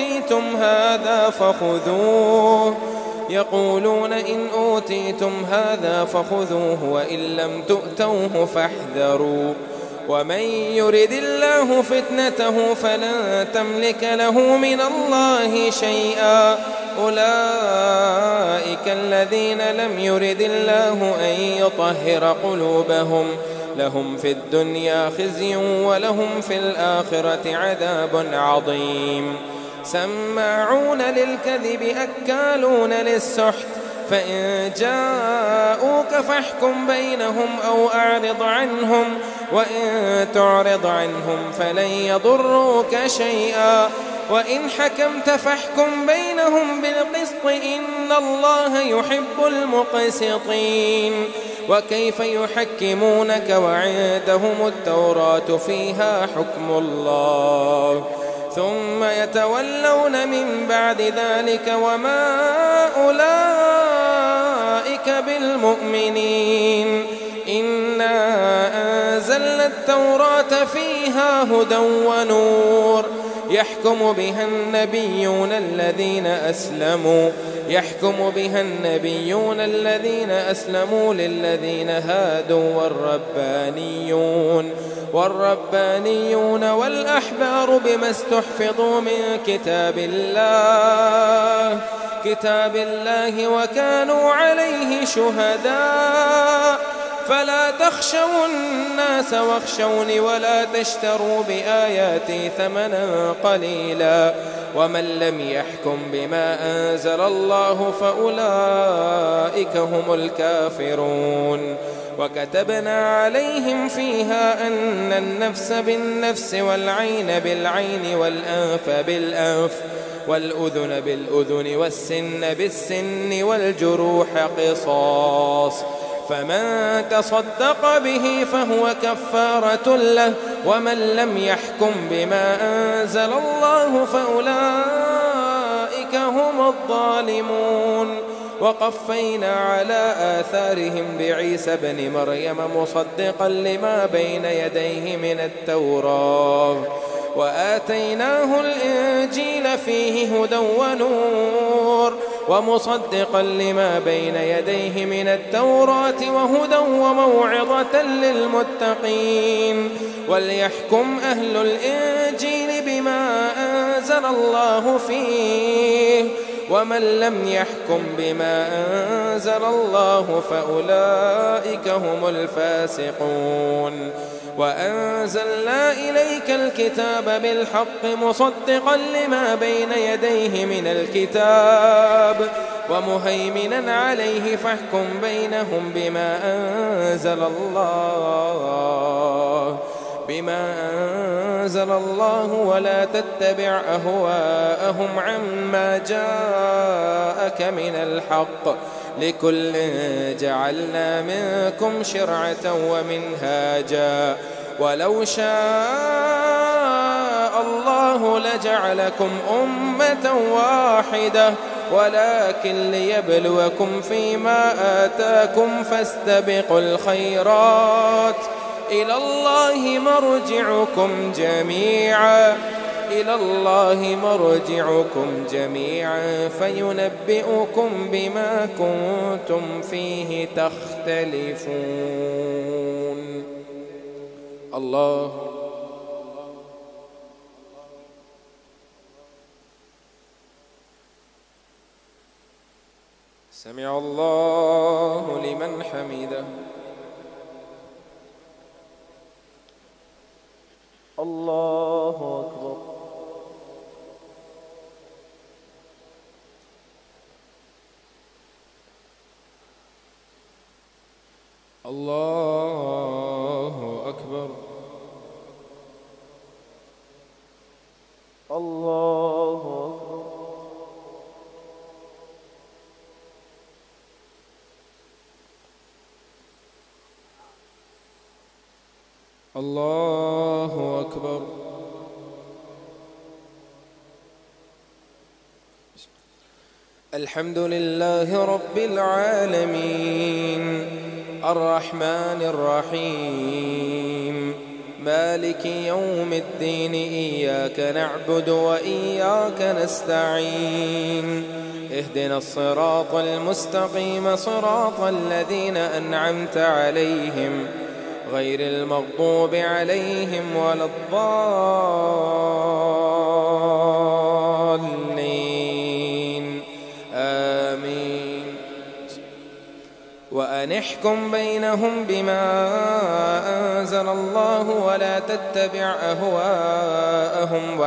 أوتيتم هذا فخذوه وإن لم تؤتوه فاحذروا ومن يرد الله فتنته فلن تملك له من الله شيئا أولئك الذين لم يرد الله أن يطهر قلوبهم لهم في الدنيا خزي ولهم في الآخرة عذاب عظيم. سماعون للكذب أكالون للسحت فإن جاءوك فاحكم بينهم أو أعرض عنهم وإن تعرض عنهم فلن يضروك شيئا وإن حكمت فاحكم بينهم بالقسط إن الله يحب المقسطين. وكيف يحكمونك وعندهم التوراة فيها حكم الله ثم يتولون من بعد ذلك وما أولئك بالمؤمنين. إنا أنزلنا التوراة فيها هدى ونور يحكم بها النبيون الذين أسلموا للذين هادوا والربانيون والأحبار بما استحفظوا من كتاب الله وكانوا عليه شهداء فلا تخشوا الناس واخشوني ولا تشتروا بآياتي ثمنا قليلا ومن لم يحكم بما أنزل الله فأولئك هم الكافرون. وكتبنا عليهم فيها أن النفس بالنفس والعين بالعين والأنف بالأنف والأذن بالأذن والسن بالسن والجروح قصاص فمن تصدق به فهو كفارة له ومن لم يحكم بما أنزل الله فأولئك هم الظالمون. وقفينا على آثارهم بعيسى بن مريم مصدقا لما بين يديه من التوراة وآتيناه الإنجيل فيه هدى ونور ومصدقا لما بين يديه من التوراة وهدى وموعظة للمتقين. وليحكم أهل الإنجيل بما أنزل الله فيه ومن لم يحكم بما أنزل الله فأولئك هم الفاسقون. وأنزلنا إليك الكتاب بالحق مصدقا لما بين يديه من الكتاب ومهيمنا عليه فاحكم بينهم بما أنزل الله ولا تتبع أهواءهم عما جاءك من الحق لكل جعلنا منكم شرعة ومنهاجا ولو شاء الله لجعلكم أمة واحدة ولكن ليبلوكم فيما آتاكم فاستبقوا الخيرات إلى الله مرجعكم جميعا إلى الله مرجعكم جميعا فينبئكم بما كنتم فيه تختلفون. الله سمع الله لمن حمده. الله أكبر. الله أكبر. الله أكبر. الله أكبر. الحمد لله رب العالمين الرحمن الرحيم مالك يوم الدين إياك نعبد وإياك نستعين اهدنا الصراط المستقيم صراط الذين أنعمت عليهم غير المغضوب عليهم ولا الضالين آمين. وأن احكم بينهم بما أنزل الله ولا تتبع أهواءهم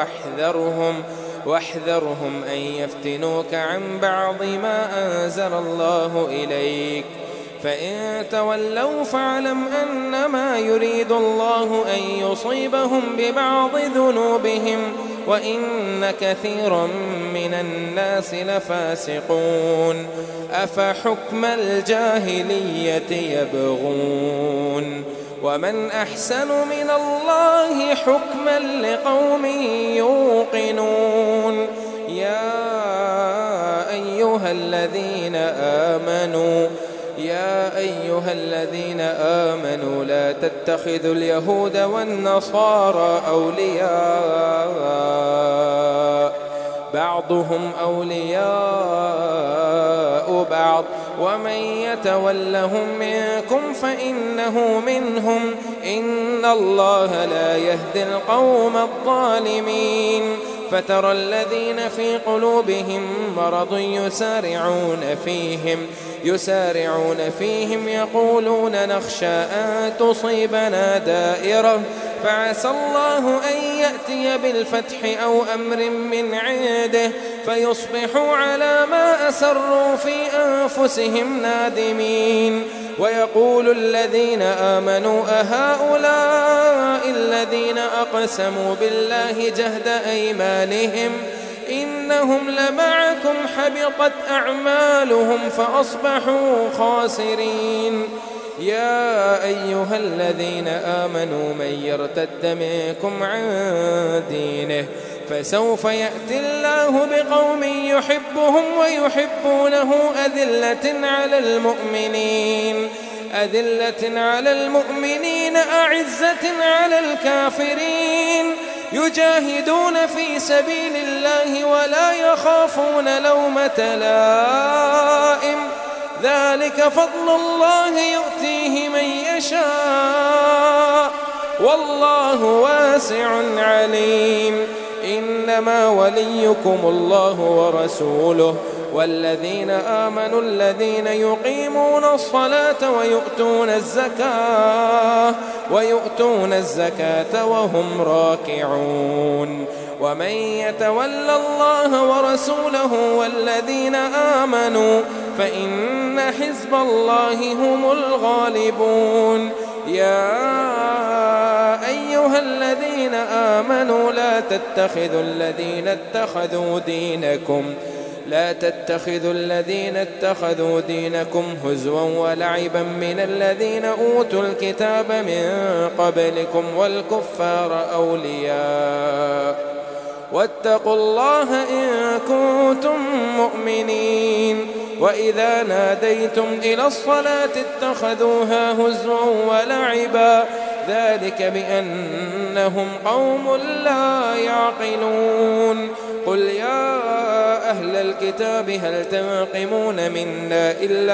واحذرهم أن يفتنوك عن بعض ما أنزل الله إليك فإن تولوا فاعلم أنما يريد الله أن يصيبهم ببعض ذنوبهم وإن كثيرا من الناس لفاسقون. أفحكم الجاهلية يبغون ومن أحسن من الله حكما لقوم يوقنون. يا أيها الذين آمنوا لا تتخذوا اليهود والنصارى أولياء بعضهم أولياء بعض ومن يتولهم منكم فإنه منهم إن الله لا يهدي القوم الظالمين. فترى الذين في قلوبهم مرض يسارعون فيهم يقولون نخشى أن تصيبنا دائرة فعسى الله أن يأتي بالفتح أو أمر من عنده فيصبحوا على ما أسروا في أنفسهم نادمين. ويقول الذين آمنوا أهؤلاء الذين أقسموا بالله جهد أيمانهم إنهم لمعكم حبطت أعمالهم فأصبحوا خاسرين. يا أيها الذين آمنوا من يرتد منكم عن دينه فسوف يأتي الله بقوم يحبهم ويحبونه أذلة على المؤمنين أعزة على الكافرين يجاهدون في سبيل الله ولا يخافون لومة لائم ذلك فضل الله يؤتيه من يشاء والله واسع عليم. إنما وليكم الله ورسوله والذين آمنوا الذين يقيمون الصلاة ويؤتون الزكاة وهم راكعون. ومن يتول الله ورسوله والذين آمنوا فإن حزب الله هم الغالبون. يا أيها الذين آمنوا لا تتخذوا الذين اتخذوا دينكم هزوا ولعبا من الذين أوتوا الكتاب من قبلكم والكفار أولياء واتقوا الله إن كنتم مؤمنين. وإذا ناديتم إلى الصلاة اتخذوها هزوا ولعبا ذلك بأنهم قوم لا يعقلون. قل يا أهل الكتاب هل تنقمون منا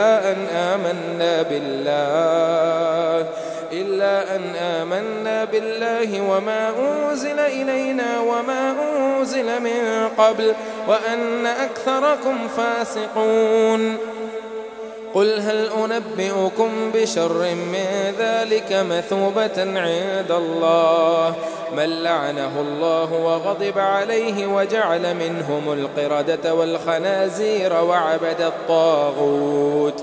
إلا أن آمنا بالله وما أنزل إلينا وما أنزل من قبل وأن أكثركم فاسقون. قل هل أنبئكم بشر من ذلك مثوبة عند الله من لعنه الله وغضب عليه وجعل منهم القردة والخنازير وعبد الطاغوت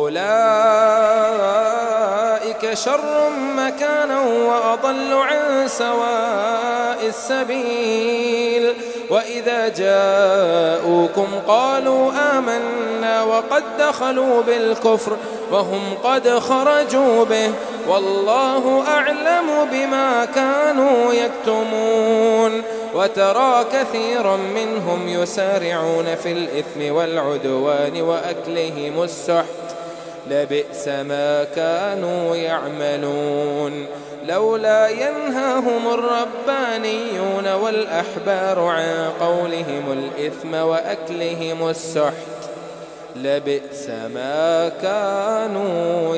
أولئك شر مكانا وأضل عن سواء السبيل. وإذا جاءوكم قالوا آمنا وقد دخلوا بالكفر وهم قد خرجوا به والله أعلم بما كانوا يكتمون. وترى كثيرا منهم يسارعون في الإثم والعدوان وأكلهم السحت لبئس ما كانوا يعملون. لولا ينهاهم الربانيون والأحبار عن قولهم الإثم وأكلهم السحت لبئس ما كانوا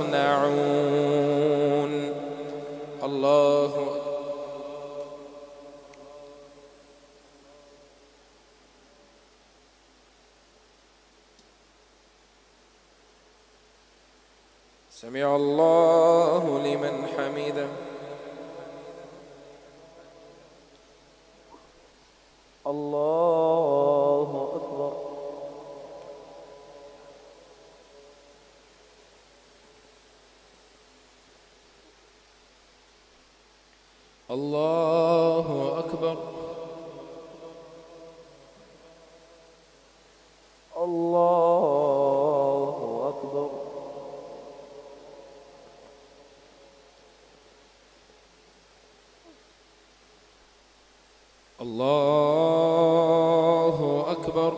يصنعون. الله سمع الله لمن حمده. الله أكبر. الله أكبر. الله أكبر. الله أكبر.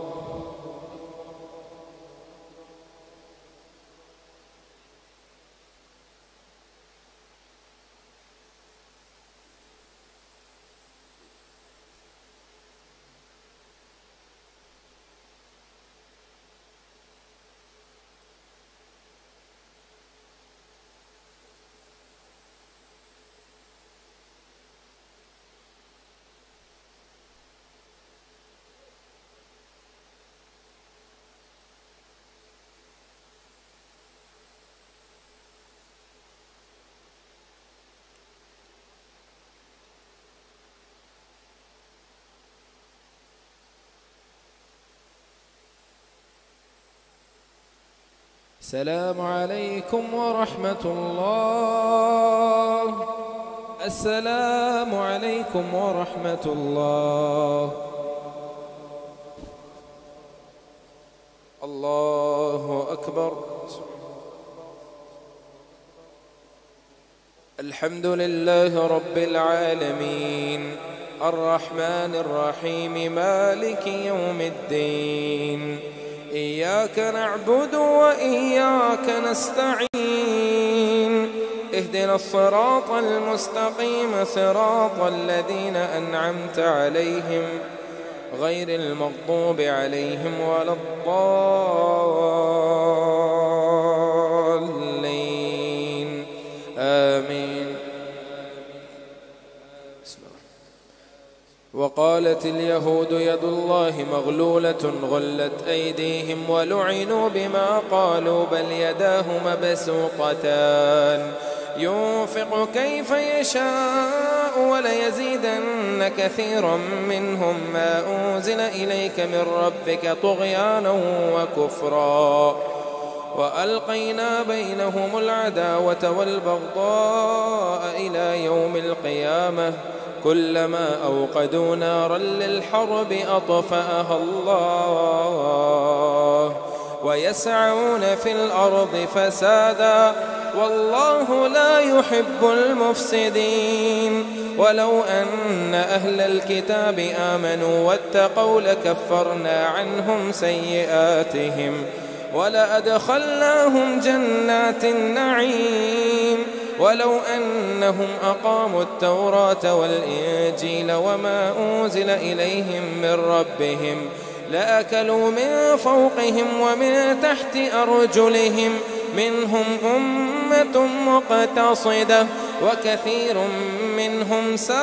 السلام عليكم ورحمة الله. السلام عليكم ورحمة الله. الله أكبر. الحمد لله رب العالمين الرحمن الرحيم مالك يوم الدين إياك نعبد وإياك نستعين اهدنا الصراط المستقيم صراط الذين أنعمت عليهم غير المغضوب عليهم ولا الضالين آمين. وقالت اليهود يد الله مغلولة غلت أيديهم ولعنوا بما قالوا بل يداه مبسوطتان ينفق كيف يشاء وليزيدن كثيرا منهم ما أنزل إليك من ربك طغيانا وكفرا وألقينا بينهم العداوة والبغضاء إلى يوم القيامة كلما أوقدوا نارا للحرب أطفأها الله ويسعون في الأرض فسادا والله لا يحب المفسدين. ولو أن أهل الكتاب آمنوا واتقوا لكفرنا عنهم سيئاتهم ولأدخلناهم جنات النعيم ولو أنهم أقاموا التوراة والإنجيل وما أنزل إليهم من ربهم لأكلوا من فوقهم ومن تحت أرجلهم منهم أمة مقتصدة وكثير منهم ساء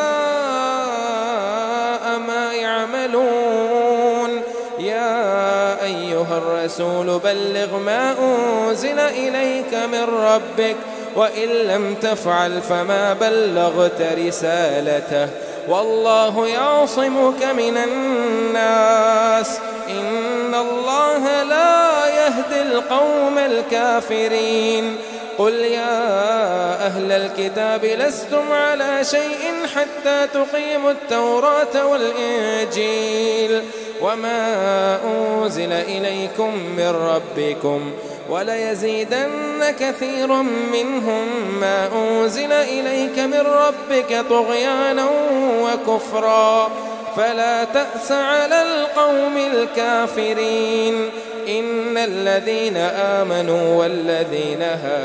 ما يعملون. يا أيها الرسول بلغ ما أنزل إليك من ربك وإن لم تفعل فما بلغت رسالته والله يعصمك من الناس إن الله لا يهدي القوم الكافرين. قل يا أهل الكتاب لستم على شيء حتى تقيموا التوراة والإنجيل وما أنزل إليكم من ربكم وليزيدن كثير منهم ما أنزل إليك من ربك طغيانا وكفرا فلا تأس على القوم الكافرين. إن الذين آمنوا والذين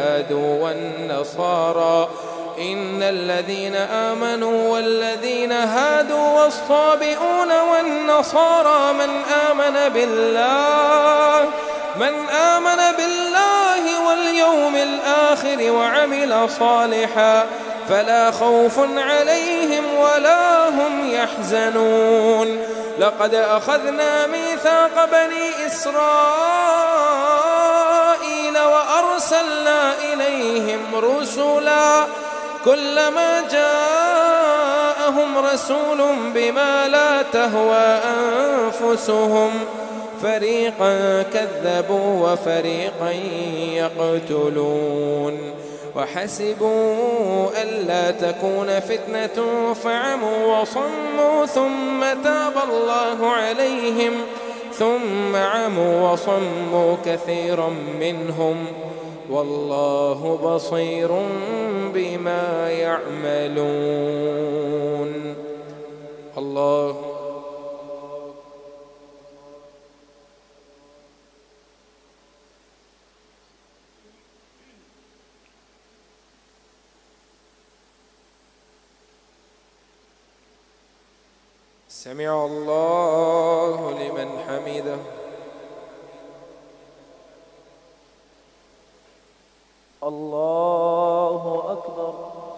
هادوا والصابئون والنصارى من آمن بالله واليوم الآخر وعمل صالحا فلا خوف عليهم ولا هم يحزنون. لقد أخذنا ميثاق بني إسرائيل وأرسلنا إليهم رسلا كلما جاءهم رسول بما لا تهوى أنفسهم فريقا كذبوا وفريقا يقتلون وحسبوا ألا تكون فتنة فعموا وصموا ثم تاب الله عليهم ثم عموا وصموا كثيرا منهم والله بصير بما يعملون. الله سمع الله لمن حمده. الله أكبر.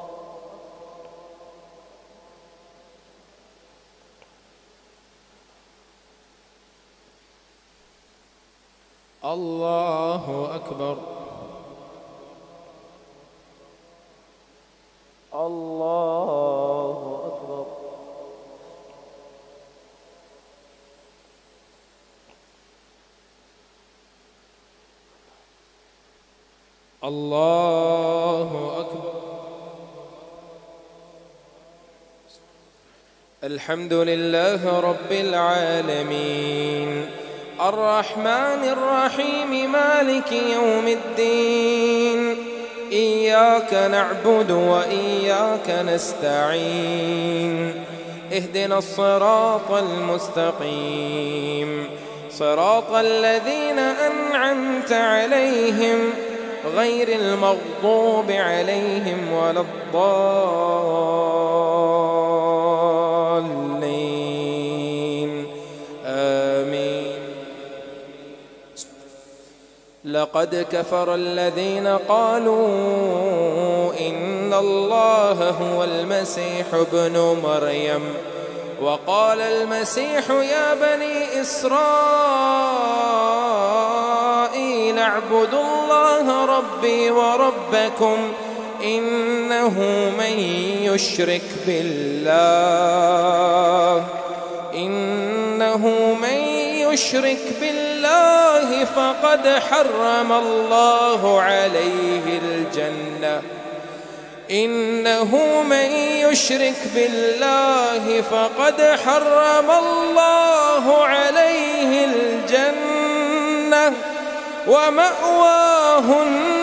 الله أكبر. الله أكبر. الله أكبر. الحمد لله رب العالمين الرحمن الرحيم مالك يوم الدين إياك نعبد وإياك نستعين اهدنا الصراط المستقيم صراط الذين أنعمت عليهم غير المغضوب عليهم ولا الضالين آمين. لقد كفر الذين قالوا إن الله هو المسيح ابن مريم وقال المسيح يا بني إسرائيل اعبدوا الله ربي وربكم إنه من يشرك بالله فقد حرم الله عليه الجنة إنه من يشرك بالله فقد حرم الله عليه الجنة ومأواه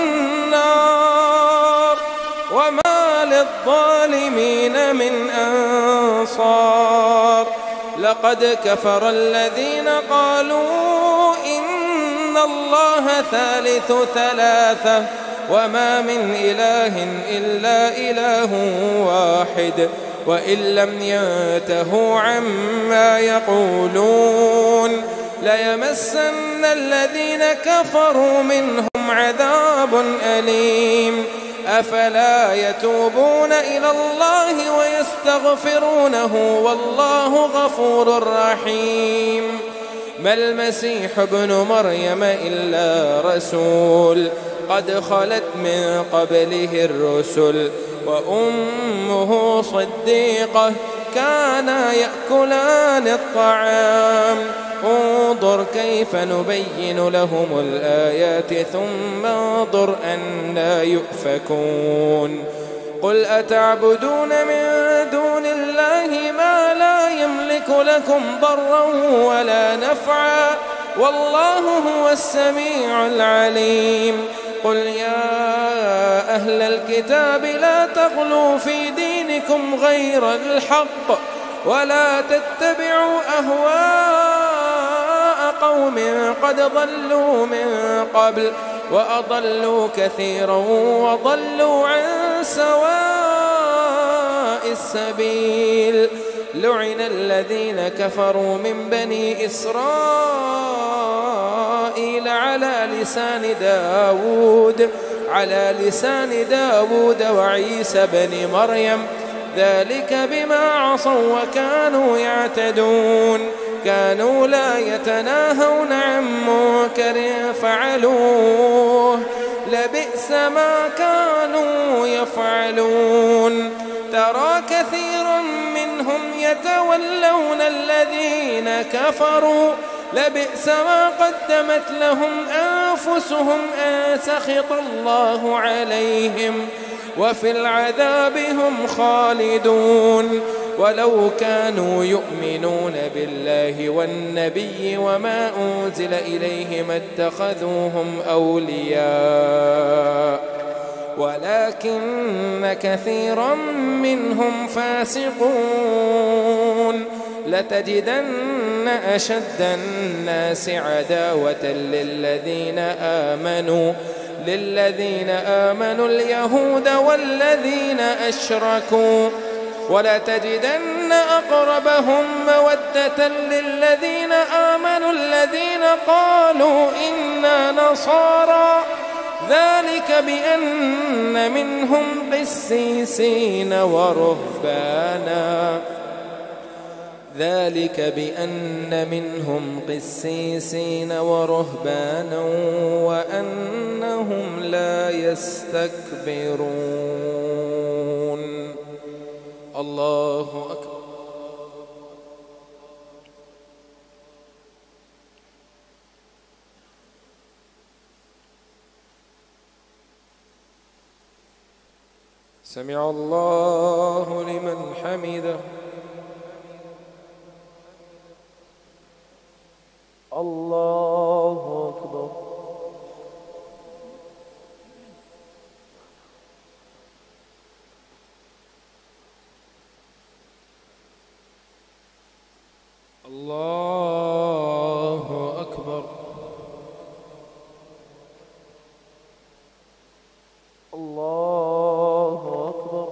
النار وما للظالمين من أنصار. لقد كفر الذين قالوا إن الله ثالث ثلاثة وما من إله إلا إله واحد وإن لم ينتهوا عما يقولون ليمسن الذين كفروا منهم عذاب أليم أفلا يتوبون إلى الله ويستغفرونه والله غفور رحيم ما المسيح ابن مريم إلا رسول قد خلت من قبله الرسل وأمه صديقة كانا يأكلان الطعام انظر كيف نبين لهم الآيات ثم انظر أنى يؤفكون قل أتعبدون من دون الله ما لا يملك لكم ضرا ولا نفعا والله هو السميع العليم قل يا أهل الكتاب لا تغلوا في دينكم غير الحق ولا تتبعوا أهواء قوم قد ضلوا من قبل وأضلوا كثيرا وضلوا عن سواء السبيل لعن الذين كفروا من بني إسرائيل على لسان داود وعيسى بن مريم ذلك بما عصوا وكانوا يعتدون كانوا لا يتناهون عن منكر فعلوه لبئس ما كانوا يفعلون ترى كثيرا منهم يتولون الذين كفروا لبئس ما قدمت لهم أنفسهم أن سخط الله عليهم وفي العذاب هم خالدون ولو كانوا يؤمنون بالله والنبي وما أنزل إليه ما اتخذوهم أولياء ولكن كثيرا منهم فاسقون لتجدن أشد الناس عداوة للذين آمنوا اليهود والذين أشركوا ولتجدن أقربهم مودة للذين آمنوا الذين قالوا إنا نصارى ذلك بأن منهم قسيسين ورهبانا وأنهم لا يستكبرون الله أكبر سمع الله لمن حمده الله أكبر الله أكبر الله أكبر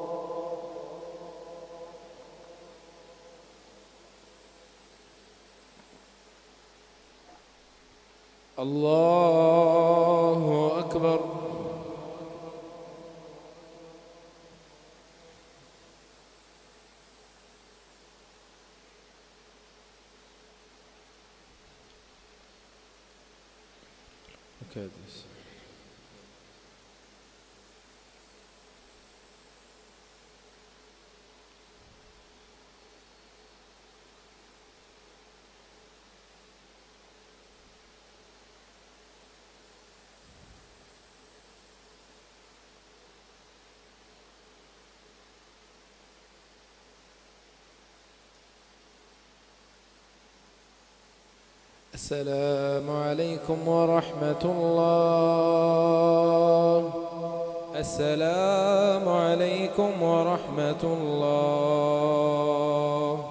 الله أكبر السلام عليكم ورحمة الله. السلام عليكم ورحمة الله.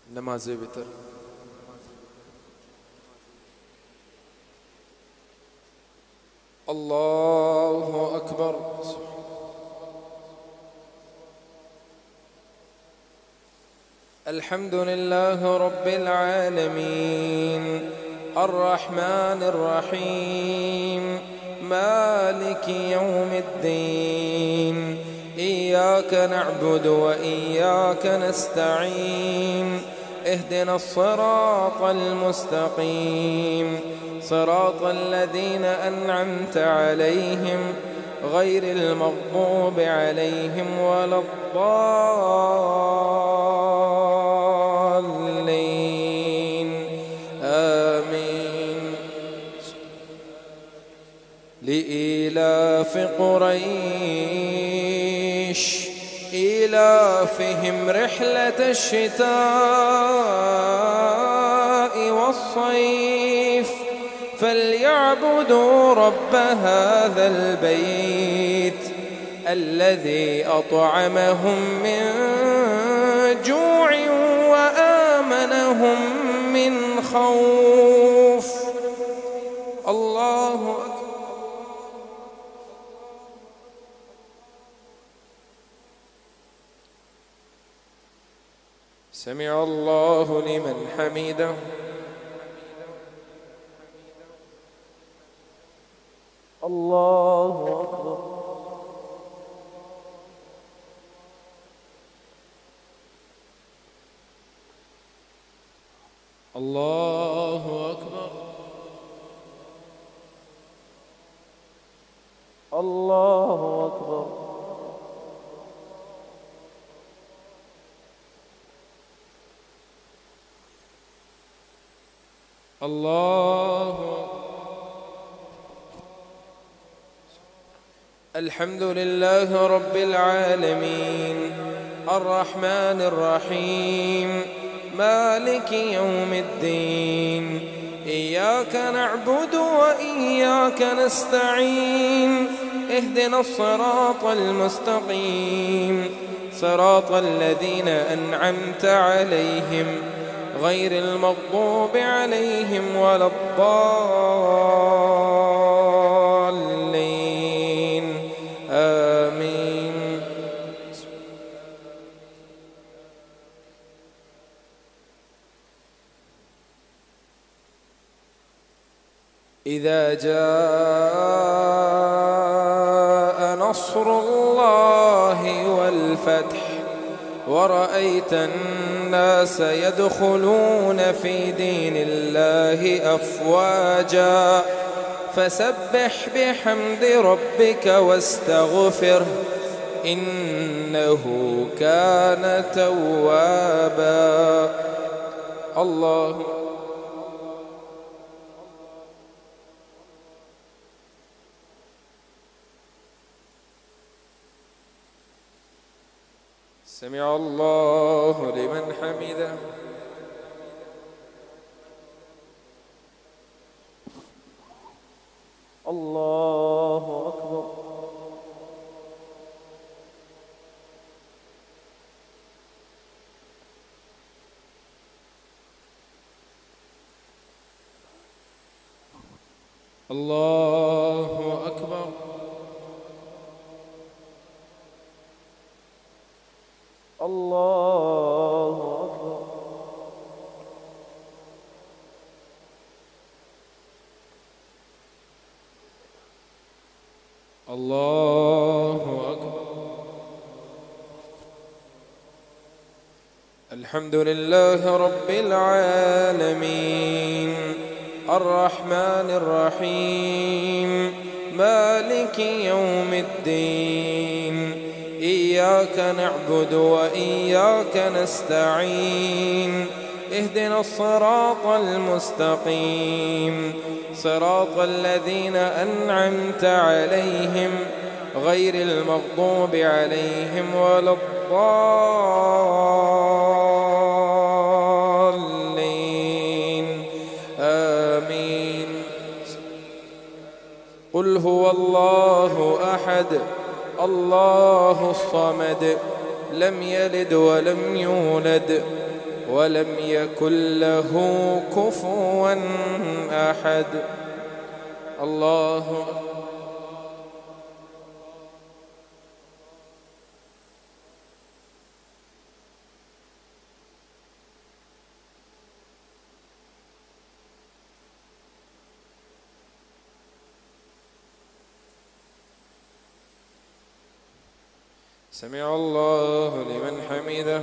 نماز وتر. الله أكبر. الحمد لله رب العالمين الرحمن الرحيم مالك يوم الدين إياك نعبد وإياك نستعين اهدنا الصراط المستقيم صراط الذين أنعمت عليهم غير المغضوب عليهم ولا الضالين آمين. لإيلاف قريش إيلافهم رحلة الشتاء والصيف فليعبدوا رب هذا البيت الذي أطعمهم من جوع وآمنهم من خوف. الله أكبر. سمع الله لمن حمده. الله أكبر. الله أكبر. الله أكبر. الله. الحمد لله رب العالمين الرحمن الرحيم مالك يوم الدين إياك نعبد وإياك نستعين اهدنا الصراط المستقيم صراط الذين أنعمت عليهم غير المغضوب عليهم ولا الضالين آمين. إذا جاء نصر الله والفتح ورأيت الناس يدخلون في دين الله أفواجا فسبح بحمد ربك واستغفره إنه كان توابا. الله. سمع الله لمن حمده. الله أكبر. الله أكبر. الله أكبر. الله أكبر. الحمد لله رب العالمين الرحمن الرحيم مالك يوم الدين إياك نعبد وإياك نستعين اهدنا الصراط المستقيم صراط الذين أنعمت عليهم غير المغضوب عليهم ولا الضالين آمين. قل هو الله أحد الله الصمد لم يلد ولم يولد ولم يكن له كفوا أحد. الله سمع الله لمن حمده.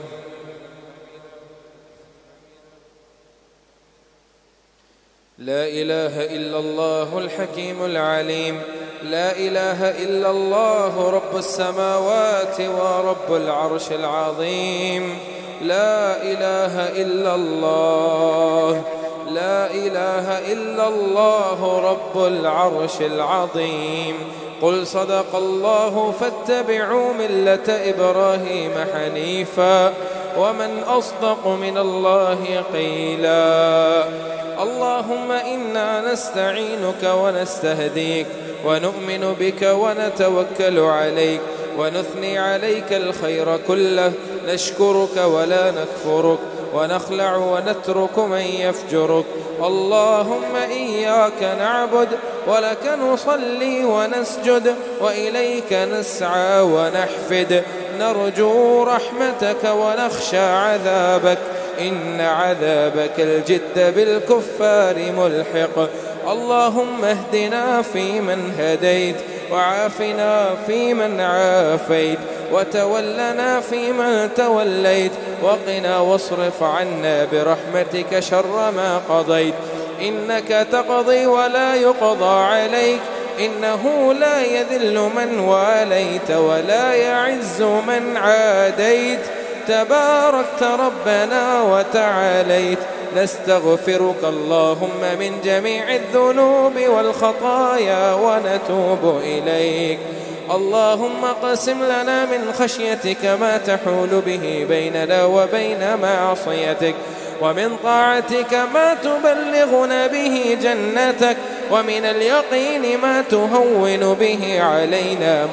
لا إله إلا الله الحكيم العليم. لا إله إلا الله رب السماوات ورب العرش العظيم. لا إله إلا الله. لا إله إلا الله رب العرش العظيم. قل صدق الله فاتبعوا ملة إبراهيم حنيفا ومن أصدق من الله قيلا. اللهم إنا نستعينك ونستهديك ونؤمن بك ونتوكل عليك ونثني عليك الخير كله، نشكرك ولا نكفرك ونخلع ونترك من يفجرك. اللهم إياك نعبد ولك نصلي ونسجد وإليك نسعى ونحفد، نرجو رحمتك ونخشى عذابك، إن عذابك الجد بالكفار ملحق. اللهم اهدنا فيمن هديت وعافنا فيمن عافيت وتولنا فيمن توليت وقنا واصرف عنا برحمتك شر ما قضيت. إنك تقضي ولا يقضى عليك، إنه لا يذل من واليت ولا يعز من عاديت. تباركت ربنا وتعاليت. نستغفرك اللهم من جميع الذنوب والخطايا ونتوب إليك. اللهم قسم لنا من خشيتك ما تحول به بيننا وبين معصيتك، ومن طاعتك ما تبلغنا به جنتك، ومن اليقين ما تهون به علينا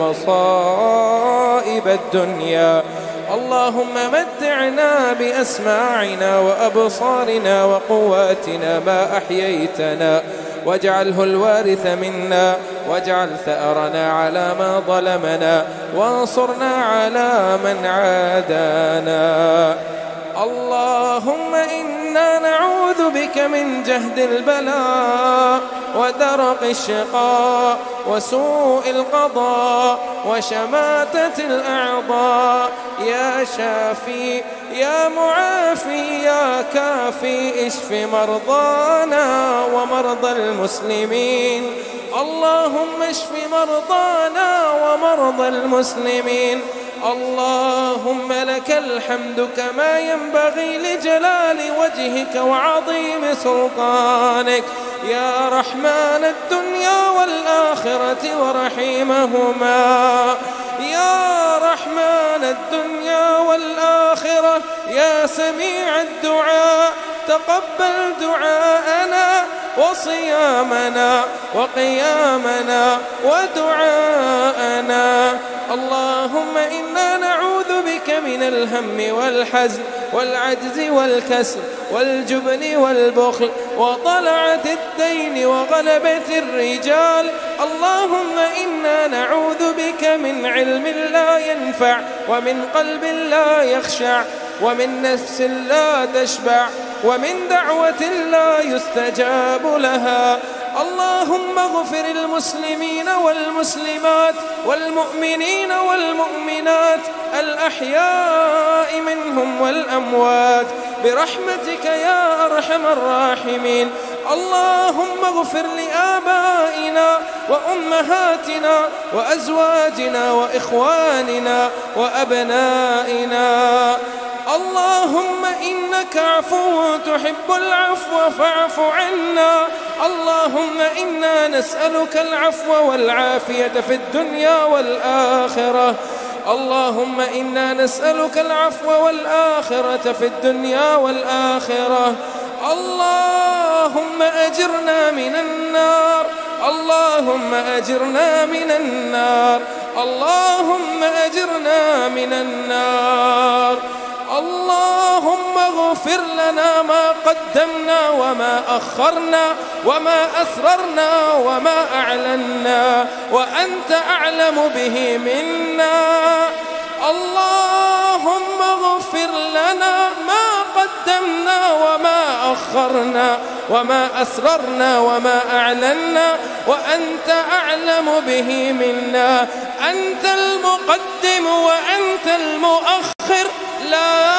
مصائب الدنيا. اللهم متعنا بأسماعنا وأبصارنا وقواتنا ما أحييتنا، واجعله الوارث منا، واجعل ثأرنا على ما ظلمنا، وانصرنا على من عادانا. اللهم إنا نعوذ بك من جهد البلاء ودرق الشقاء وسوء القضاء وشماتة الأعضاء. يا شافي يا معافي يا كافي، اشف مرضانا ومرضى المسلمين. اللهم اشف مرضانا ومرضى المسلمين. اللهم لك الحمد كما ينبغي لجلال وجهك وعظيم سلطانك، يا رحمن الدنيا والآخرة ورحيمهما. يا رحمن الدنيا والآخرة، يا سميع الدعاء، تقبل دعاءنا وصيامنا وقيامنا ودعاءنا. اللهم إنا نعوذ بك من الهم والحزن والعجز والكسل والجبن والبخل وطلعة الدين وغلبة الرجال. اللهم إنا نعوذ بك من علم لا ينفع ومن قلب لا يخشع ومن نفس لا تشبع ومن دعوة لا يستجاب لها. اللهم اغفر المسلمين والمسلمات والمؤمنين والمؤمنات الأحياء منهم والأموات برحمتك يا أرحم الراحمين. اللهم اغفر لآبائنا وأمهاتنا وأزواجنا وإخواننا وأبنائنا. اللهم إنك عفو تحب العفو فاعف عنا. اللهم إنا نسألك العفو والعافية في الدنيا والآخرة. اللهم إنا نسألك العفو والآخرة في الدنيا والآخرة. اللهم أجرنا من النار. اللهم أجرنا من النار. اللهم أجرنا من النار. اللهم اغفر اغفر لنا ما قدمنا وما أخرنا وما أسررنا وما أعلنا وأنت أعلم به منا. اللهم اغفر لنا ما قدمنا وما أخرنا وما أسررنا وما أعلنا وأنت أعلم به منا. أنت المقدم وأنت المؤخر، لا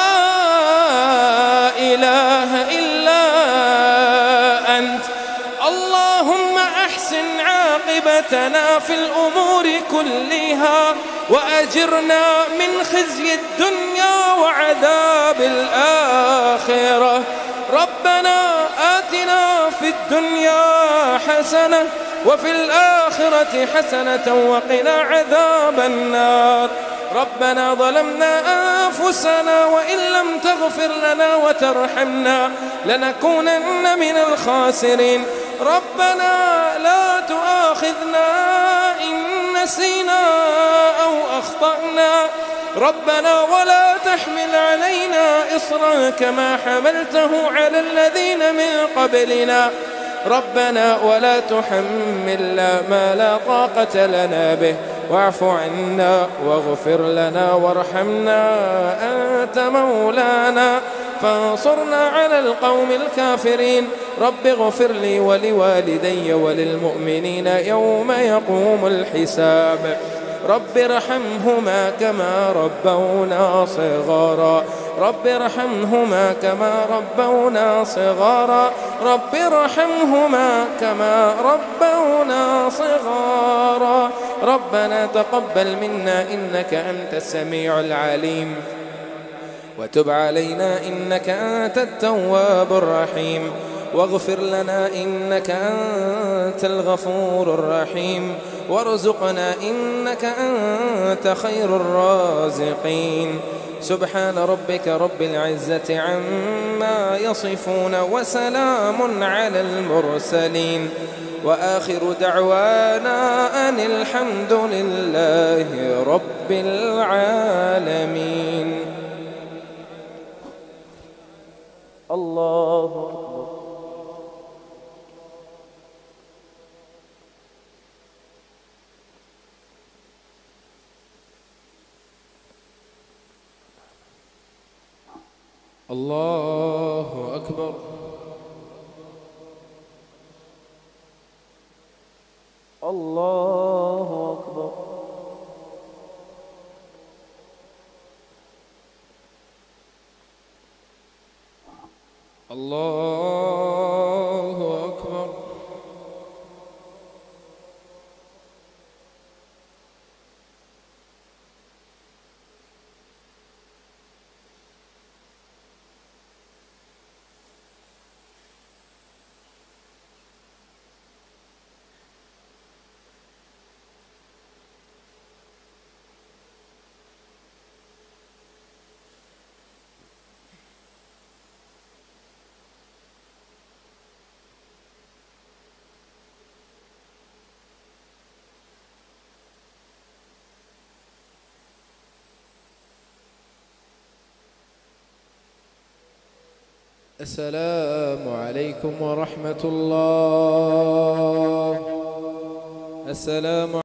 إله إلا أنت. اللهم أحسن عاقبتنا في الأمور كلها وأجرنا من خزي الدنيا وعذاب الآخرة. ربنا آتنا في الدنيا حسنة وفي الآخرة حسنة وقنا عذاب النار. ربنا ظلمنا أنفسنا وإن لم تغفر لنا وترحمنا لنكونن من الخاسرين. ربنا لا تؤاخذنا إن نسينا أو أخطأنا. ربنا ولا تحمل علينا إصرا كما حملته على الذين من قبلنا. ربنا ولا تحملنا ما لا طاقة لنا به، واعف عنا واغفر لنا وارحمنا، أنت مولانا فانصرنا على القوم الكافرين. رب اغفر لي ولوالدي وللمؤمنين يوم يقوم الحساب. رب ارحمهما كما ربونا صغارا. رب ارحمهما كما ربونا صغارا. رب ارحمهما كما ربونا صغارا. ربنا تقبل منا إنك أنت السميع العليم وتب علينا إنك أنت التواب الرحيم واغفر لنا إنك أنت الغفور الرحيم وارزقنا إنك أنت خير الرازقين. سبحان ربك رب العزة عما يصفون وسلام على المرسلين وآخر دعوانا أن الحمد لله رب العالمين. الله أكبر. الله أكبر. الله أكبر. الله أكبر. السلام عليكم ورحمة الله. السلام